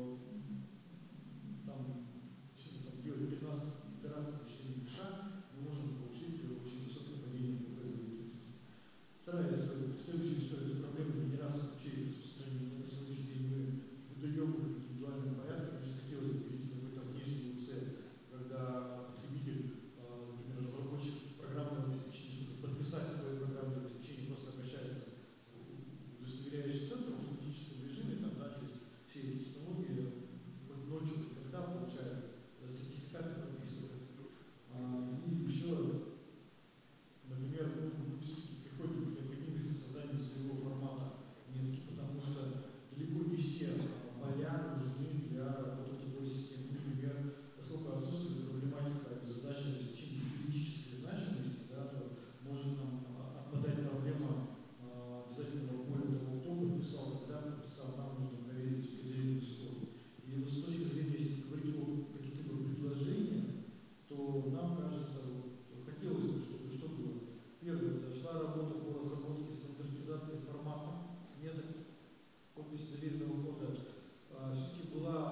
делать 15 итераций в течение шага, мы можем получить очень высокое падение по производительности. Вторая история, следующая история, это проблема генерации ключей распространения. На сегодняшний день мы выдаем их в индивидуальном порядке, конечно, хотелось бы перейти на какой-то внешний УЦ, когда потребитель, например, разработчик программного обеспечения, чтобы подписать свое программное обеспечение, просто обращается в удостоверяющий центр в автоматическом режиме, там, да, через все эти технологии, хоть ночью, когда получает сертификаты подписывать. И еще, например, мы все-таки приходим к необходимости создания своего формата метки, потому что далеко не все поля нужны для работы такой системы. Например, поскольку отсутствует проблематика задачи обеспечения юридической значимости, да, то может нам отпадать проблема обязательного поля того, кто подписал, когда подписал, нам нужно проверить определенную условия. И вот с точки зрения, если говорить о каких-либо предложениях, то нам кажется, хотелось бы, чтобы что было. Первое, это шла работа по разработке стандартизации формата меток подписи доверенного кода. Все-таки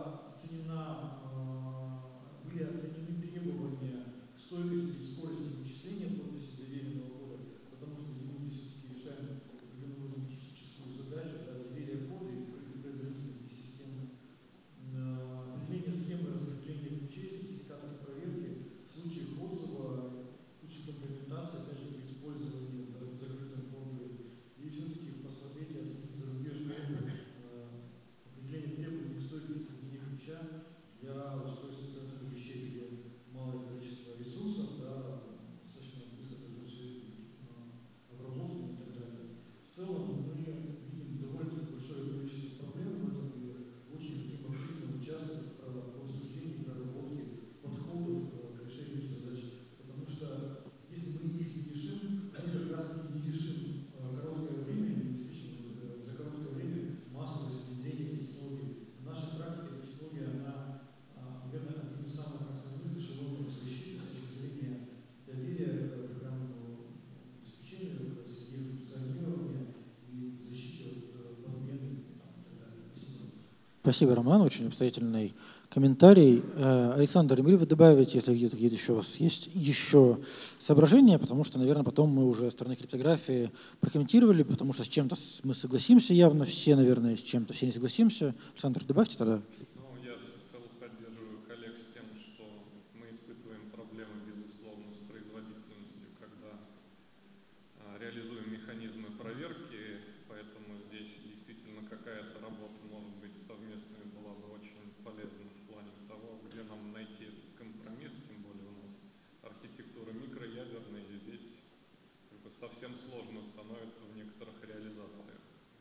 были оценены требования к стойкости и скорости вычисления подписи доверенного кода, потому что мы все-таки решаем определенную техническую задачу, доверия кода и производительности системы. Определение схемы распределения ключей, сертификатов проверки в случае отзыва, в случае компрометации, опять же, при использовании в закрытом коде. И все-таки посмотреть и оценить зарубежный опыт определения требований к стойкости введения ключа для устройства центрных вещей, где малое количество ресурсов, да, достаточно быстро должно все обработано и так далее. В целом мы видим довольно большое количество проблем в этом и очень хотим активно участвовать в обсуждении, проработке подходов к решению этих задач. Потому что если мы их не решим, мы как раз таки не решим короткое время, за короткое время массовое внедрение технологий. В нашей практике эта технология, она, наверное, одним из самых основных эшелонов защиты с точки зрения доверия к программному обеспечению, к среде функционирования и защите от подмены и так далее. Спасибо. Спасибо, Роман, очень обстоятельный комментарий. Александр, могли вы добавить, если где-то еще у вас есть еще соображения, потому что, наверное, потом мы уже со стороны криптографии прокомментировали, потому что с чем-то мы согласимся явно, все, наверное, с чем-то все не согласимся. Александр, добавьте тогда. Я всецело поддерживаю коллег с тем, что мы испытываем проблемы, безусловно, с производительностью, когда реализуем механизмы проверки, поэтому здесь действительно какая-то работа, может быть, совместная была бы очень полезна в плане того, где нам найти этот компромисс, тем более у нас архитектура микроядерная, и здесь совсем сложно становится в некоторых реализациях.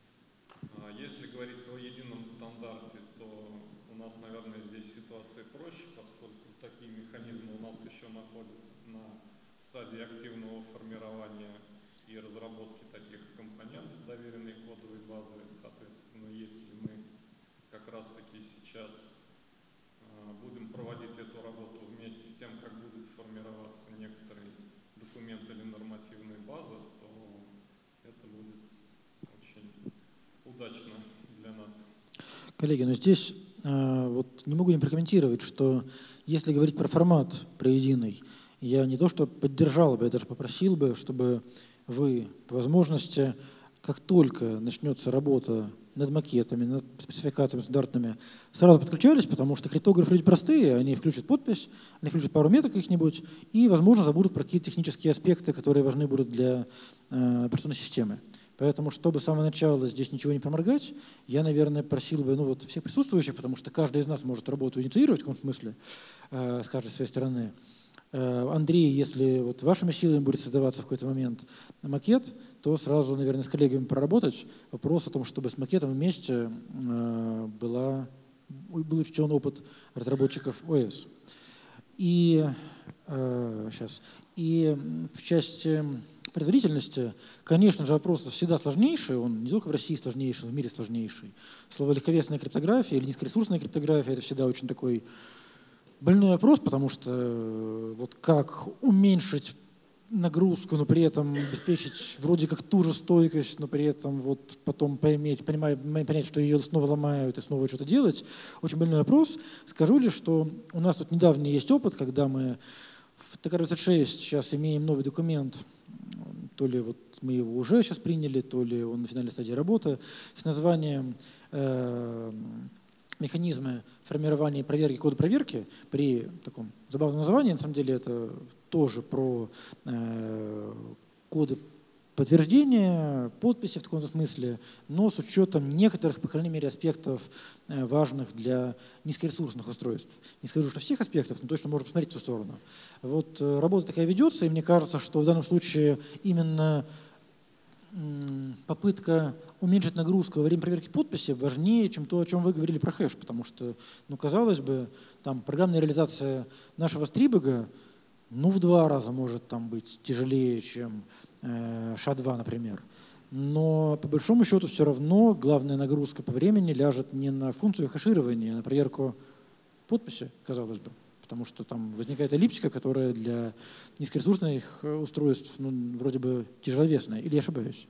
Если говорить о едином стандарте, то у нас, наверное, здесь ситуация проще, поскольку такие механизмы у нас еще находятся на стадии активного формирования и разработки таких компонентов доверенной кодовой базы. Соответственно, если мы как раз-таки сейчас будем проводить эту работу вместе с тем, как будет формироваться некоторый документ или нормативная база, то это будет очень удачно для нас. Коллеги, но здесь вот не могу не прокомментировать, что если говорить про формат, про единый, я не то что поддержал бы, я даже попросил бы, чтобы вы по возможности, как только начнется работа над макетами, над спецификациями стандартными, сразу подключались, потому что криптографы люди простые, они включат подпись, они включат пару меток каких-нибудь и, возможно, забудут про какие-то технические аспекты, которые важны будут для операционной системы. Поэтому, чтобы с самого начала здесь ничего не проморгать, я, наверное, просил бы всех присутствующих, потому что каждый из нас может работу инициировать в каком смысле, с каждой своей стороны. Андрей, если вот вашими силами будет создаваться в какой-то момент макет, то сразу, наверное, с коллегами проработать вопрос о том, чтобы с макетом вместе был учтен опыт разработчиков ОС. И в части производительности. Конечно же, вопрос всегда сложнейший, он не только в России сложнейший, но в мире сложнейший. Слово легковесная криптография или низкоресурсная криптография – это всегда очень такой больной вопрос, потому что вот как уменьшить нагрузку, но при этом обеспечить вроде как ту же стойкость, но при этом вот потом понять, что ее снова ломают и снова что-то делать. Очень больной вопрос. Скажу лишь, что у нас тут недавний есть опыт, когда мы в ТК-26 сейчас имеем новый документ, то ли вот мы его уже сейчас приняли, то ли он на финальной стадии работы, с названием «Механизмы формирования и проверки кода проверки». При таком забавном названии, на самом деле это тоже про коды подтверждения, подписи в таком смысле, но с учетом некоторых, по крайней мере, аспектов, важных для низкоресурсных устройств. Не скажу, что всех аспектов, но точно можно посмотреть в ту сторону. Вот работа такая ведется, и мне кажется, что в данном случае именно попытка уменьшить нагрузку во время проверки подписи важнее, чем то, о чем вы говорили про хэш, потому что, ну, казалось бы, там программная реализация нашего стрибэга, ну, в 2 раза может там быть тяжелее, чем SHA-2, например. Но по большому счету все равно главная нагрузка по времени ляжет не на функцию хэширования, а на проверку подписи, казалось бы. Потому что там возникает эллиптика, которая для низкоресурсных устройств ну, вроде бы тяжеловесная. Или я ошибаюсь?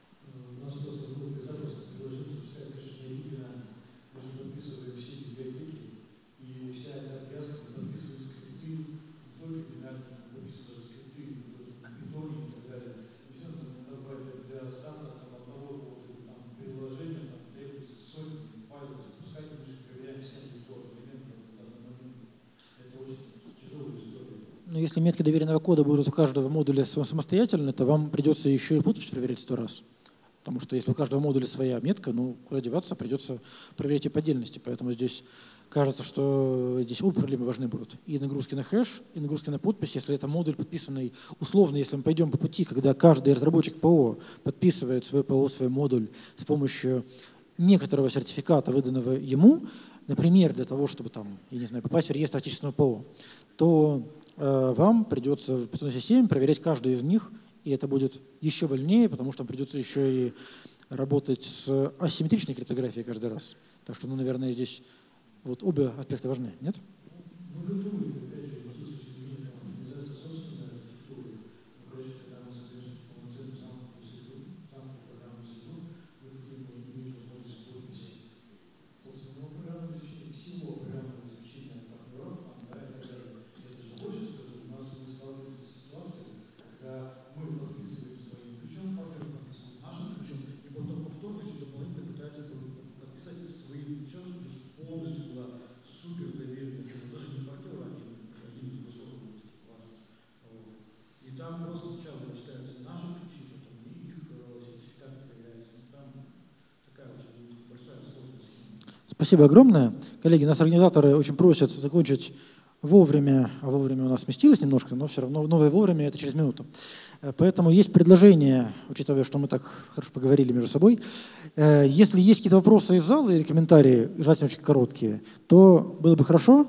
У нас просто другой запрос. Предложим, что пускай совершенно регулярно. Мы же подписываем все библиотеки, и вся эта обвязка записывает скрипты, не только бинарные, записывают скрипты, питоны и так далее. Естественно, для старта одного приложения требуется сотни файлов запускать, мы же проверяем все аудитории одновременно в данный момент. Это очень тяжелая история. Но если метки доверенного кода будут у каждого модуля самостоятельно, то вам придется еще и подпись проверять 100 раз. Потому что если у каждого модуля своя метка, ну, куда деваться, придется проверять ее по отдельности. Поэтому здесь кажется, что здесь обе проблемы важны будут. И нагрузки на хэш, и нагрузки на подпись. Если это модуль, подписанный условно, если мы пойдем по пути, когда каждый разработчик ПО подписывает свой ПО, свой модуль с помощью некоторого сертификата, выданного ему, например, для того, чтобы там, я не знаю, попасть в реестр отечественного ПО, то вам придется в операционной системе проверять каждый из них, и это будет еще больнее, потому что придется еще и работать с асимметричной криптографией каждый раз. Так что, ну, наверное, здесь вот обе аспекта важны, нет? Мы готовы, опять же, в изменения организации собственной архитектуры. Но, конечно, когда мы создаем полноценную замкнутую программную среду, мы хотим иметь возможность подписи. Собственно, программное обеспечение, всего программного обеспечения партнеров, это же больше, потому что у нас мы сталкиваемся с ситуацией, когда мы подписываем своим ключом, партнер подписывает нашим ключом, и потом повторно еще дополнительно пытается подписать своим ключом, чтобы полностью была супер доверенность. Это даже не партнер, один из высоких важных. И там просто сначала читаются наши ключи, потом их сертификаты проверяются. Там такая очень большая сложность. Спасибо огромное. Коллеги, нас организаторы очень просят закончить вовремя, а вовремя у нас сместилось немножко, но все равно новое вовремя – это через минуту. Поэтому есть предложение, учитывая, что мы так хорошо поговорили между собой. Если есть какие-то вопросы из зала или комментарии, желательно очень короткие, то было бы хорошо.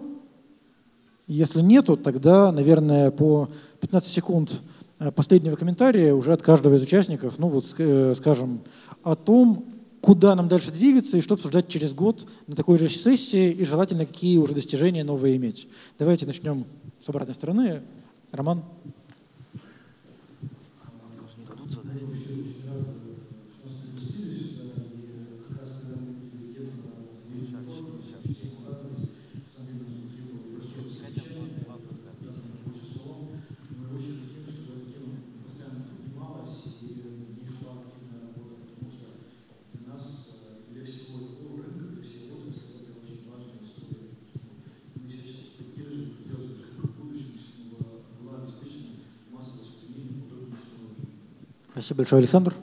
Если нету, тогда, наверное, по 15 секунд последнего комментария уже от каждого из участников, ну вот скажем, о том, куда нам дальше двигаться и что обсуждать через год на такой же сессии, и желательно, какие уже достижения новые иметь. Давайте начнем с обратной стороны. Роман. Спасибо большое, Александр.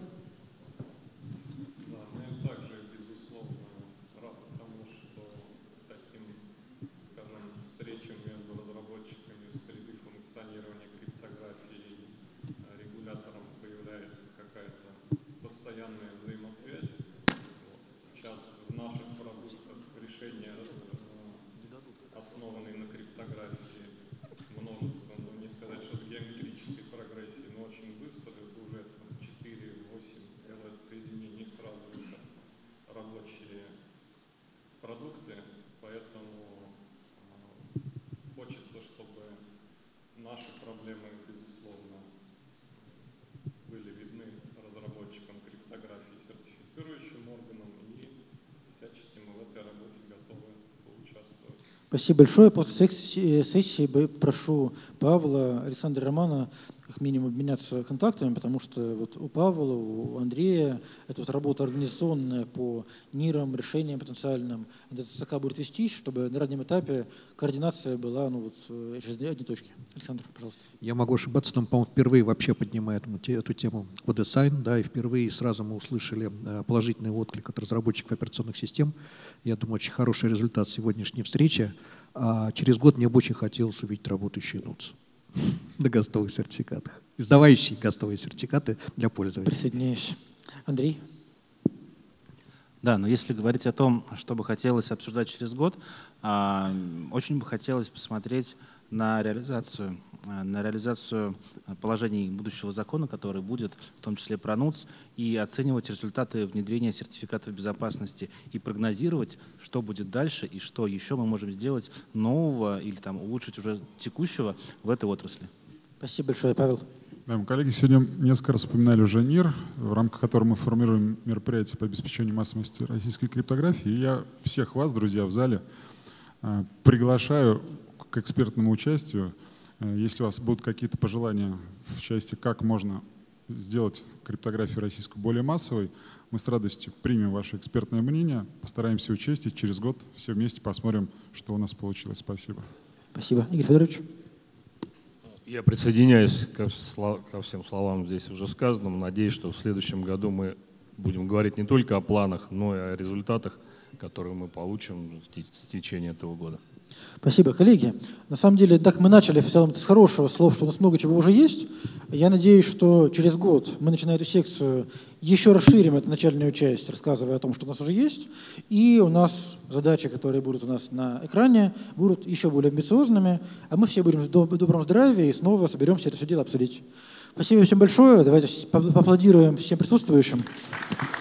Да, ну я также, безусловно, рад тому, что таким, скажем, встречам между разработчиками среды функционирования криптографии и регулятором появляется какая-то постоянная взаимосвязь. Вот. Сейчас в наших продуктах решения, основанные на криптографии, множество, ну не сказать, что в геометрической прогрессии, но очень быстро. Вы Спасибо большое. После сессии прошу Павла, Александра, Романа как минимум обменяться контактами, потому что вот у Павла, у Андрея эта вот работа организационная по НИРам, решениям потенциальным, НТЦК будет вестись, чтобы на раннем этапе координация была через одни точки. Александр, пожалуйста. Я могу ошибаться, но, по-моему, впервые вообще поднимает эту тему Codessign, да, и впервые сразу мы услышали положительный отклик от разработчиков операционных систем. Я думаю, очень хороший результат сегодняшней встречи. А через год мне бы очень хотелось увидеть работающие НУЦ на гостовых сертификатах, издавающие гостовые сертификаты для пользователей. Присоединяюсь. Андрей? Да, но если говорить о том, что бы хотелось обсуждать через год, очень бы хотелось посмотреть на реализацию положений будущего закона, который будет, в том числе про НУЦ, и оценивать результаты внедрения сертификатов безопасности и прогнозировать, что будет дальше и что еще мы можем сделать нового или там улучшить уже текущего в этой отрасли. Спасибо большое, Павел. Да, коллеги, сегодня несколько раз упоминали уже НИР, в рамках которого мы формируем мероприятия по обеспечению массовости российской криптографии. И я всех вас, друзья, в зале приглашаю к экспертному участию. Если у вас будут какие-то пожелания в части, как можно сделать криптографию российскую более массовой, мы с радостью примем ваше экспертное мнение, постараемся учесть, через год все вместе посмотрим, что у нас получилось. Спасибо. Спасибо. Игорь Федорович. Я присоединяюсь ко всем словам здесь уже сказанным. Надеюсь, что в следующем году мы будем говорить не только о планах, но и о результатах, которые мы получим в течение этого года. Спасибо, коллеги. На самом деле, так мы начали в целом с хорошего слова, что у нас много чего уже есть. Я надеюсь, что через год мы, начиная эту секцию, еще расширим эту начальную часть, рассказывая о том, что у нас уже есть. И у нас задачи, которые будут у нас на экране, будут еще более амбициозными. А мы все будем в добром здравии и снова соберемся это все дело обсудить. Спасибо всем большое. Давайте поаплодируем всем присутствующим.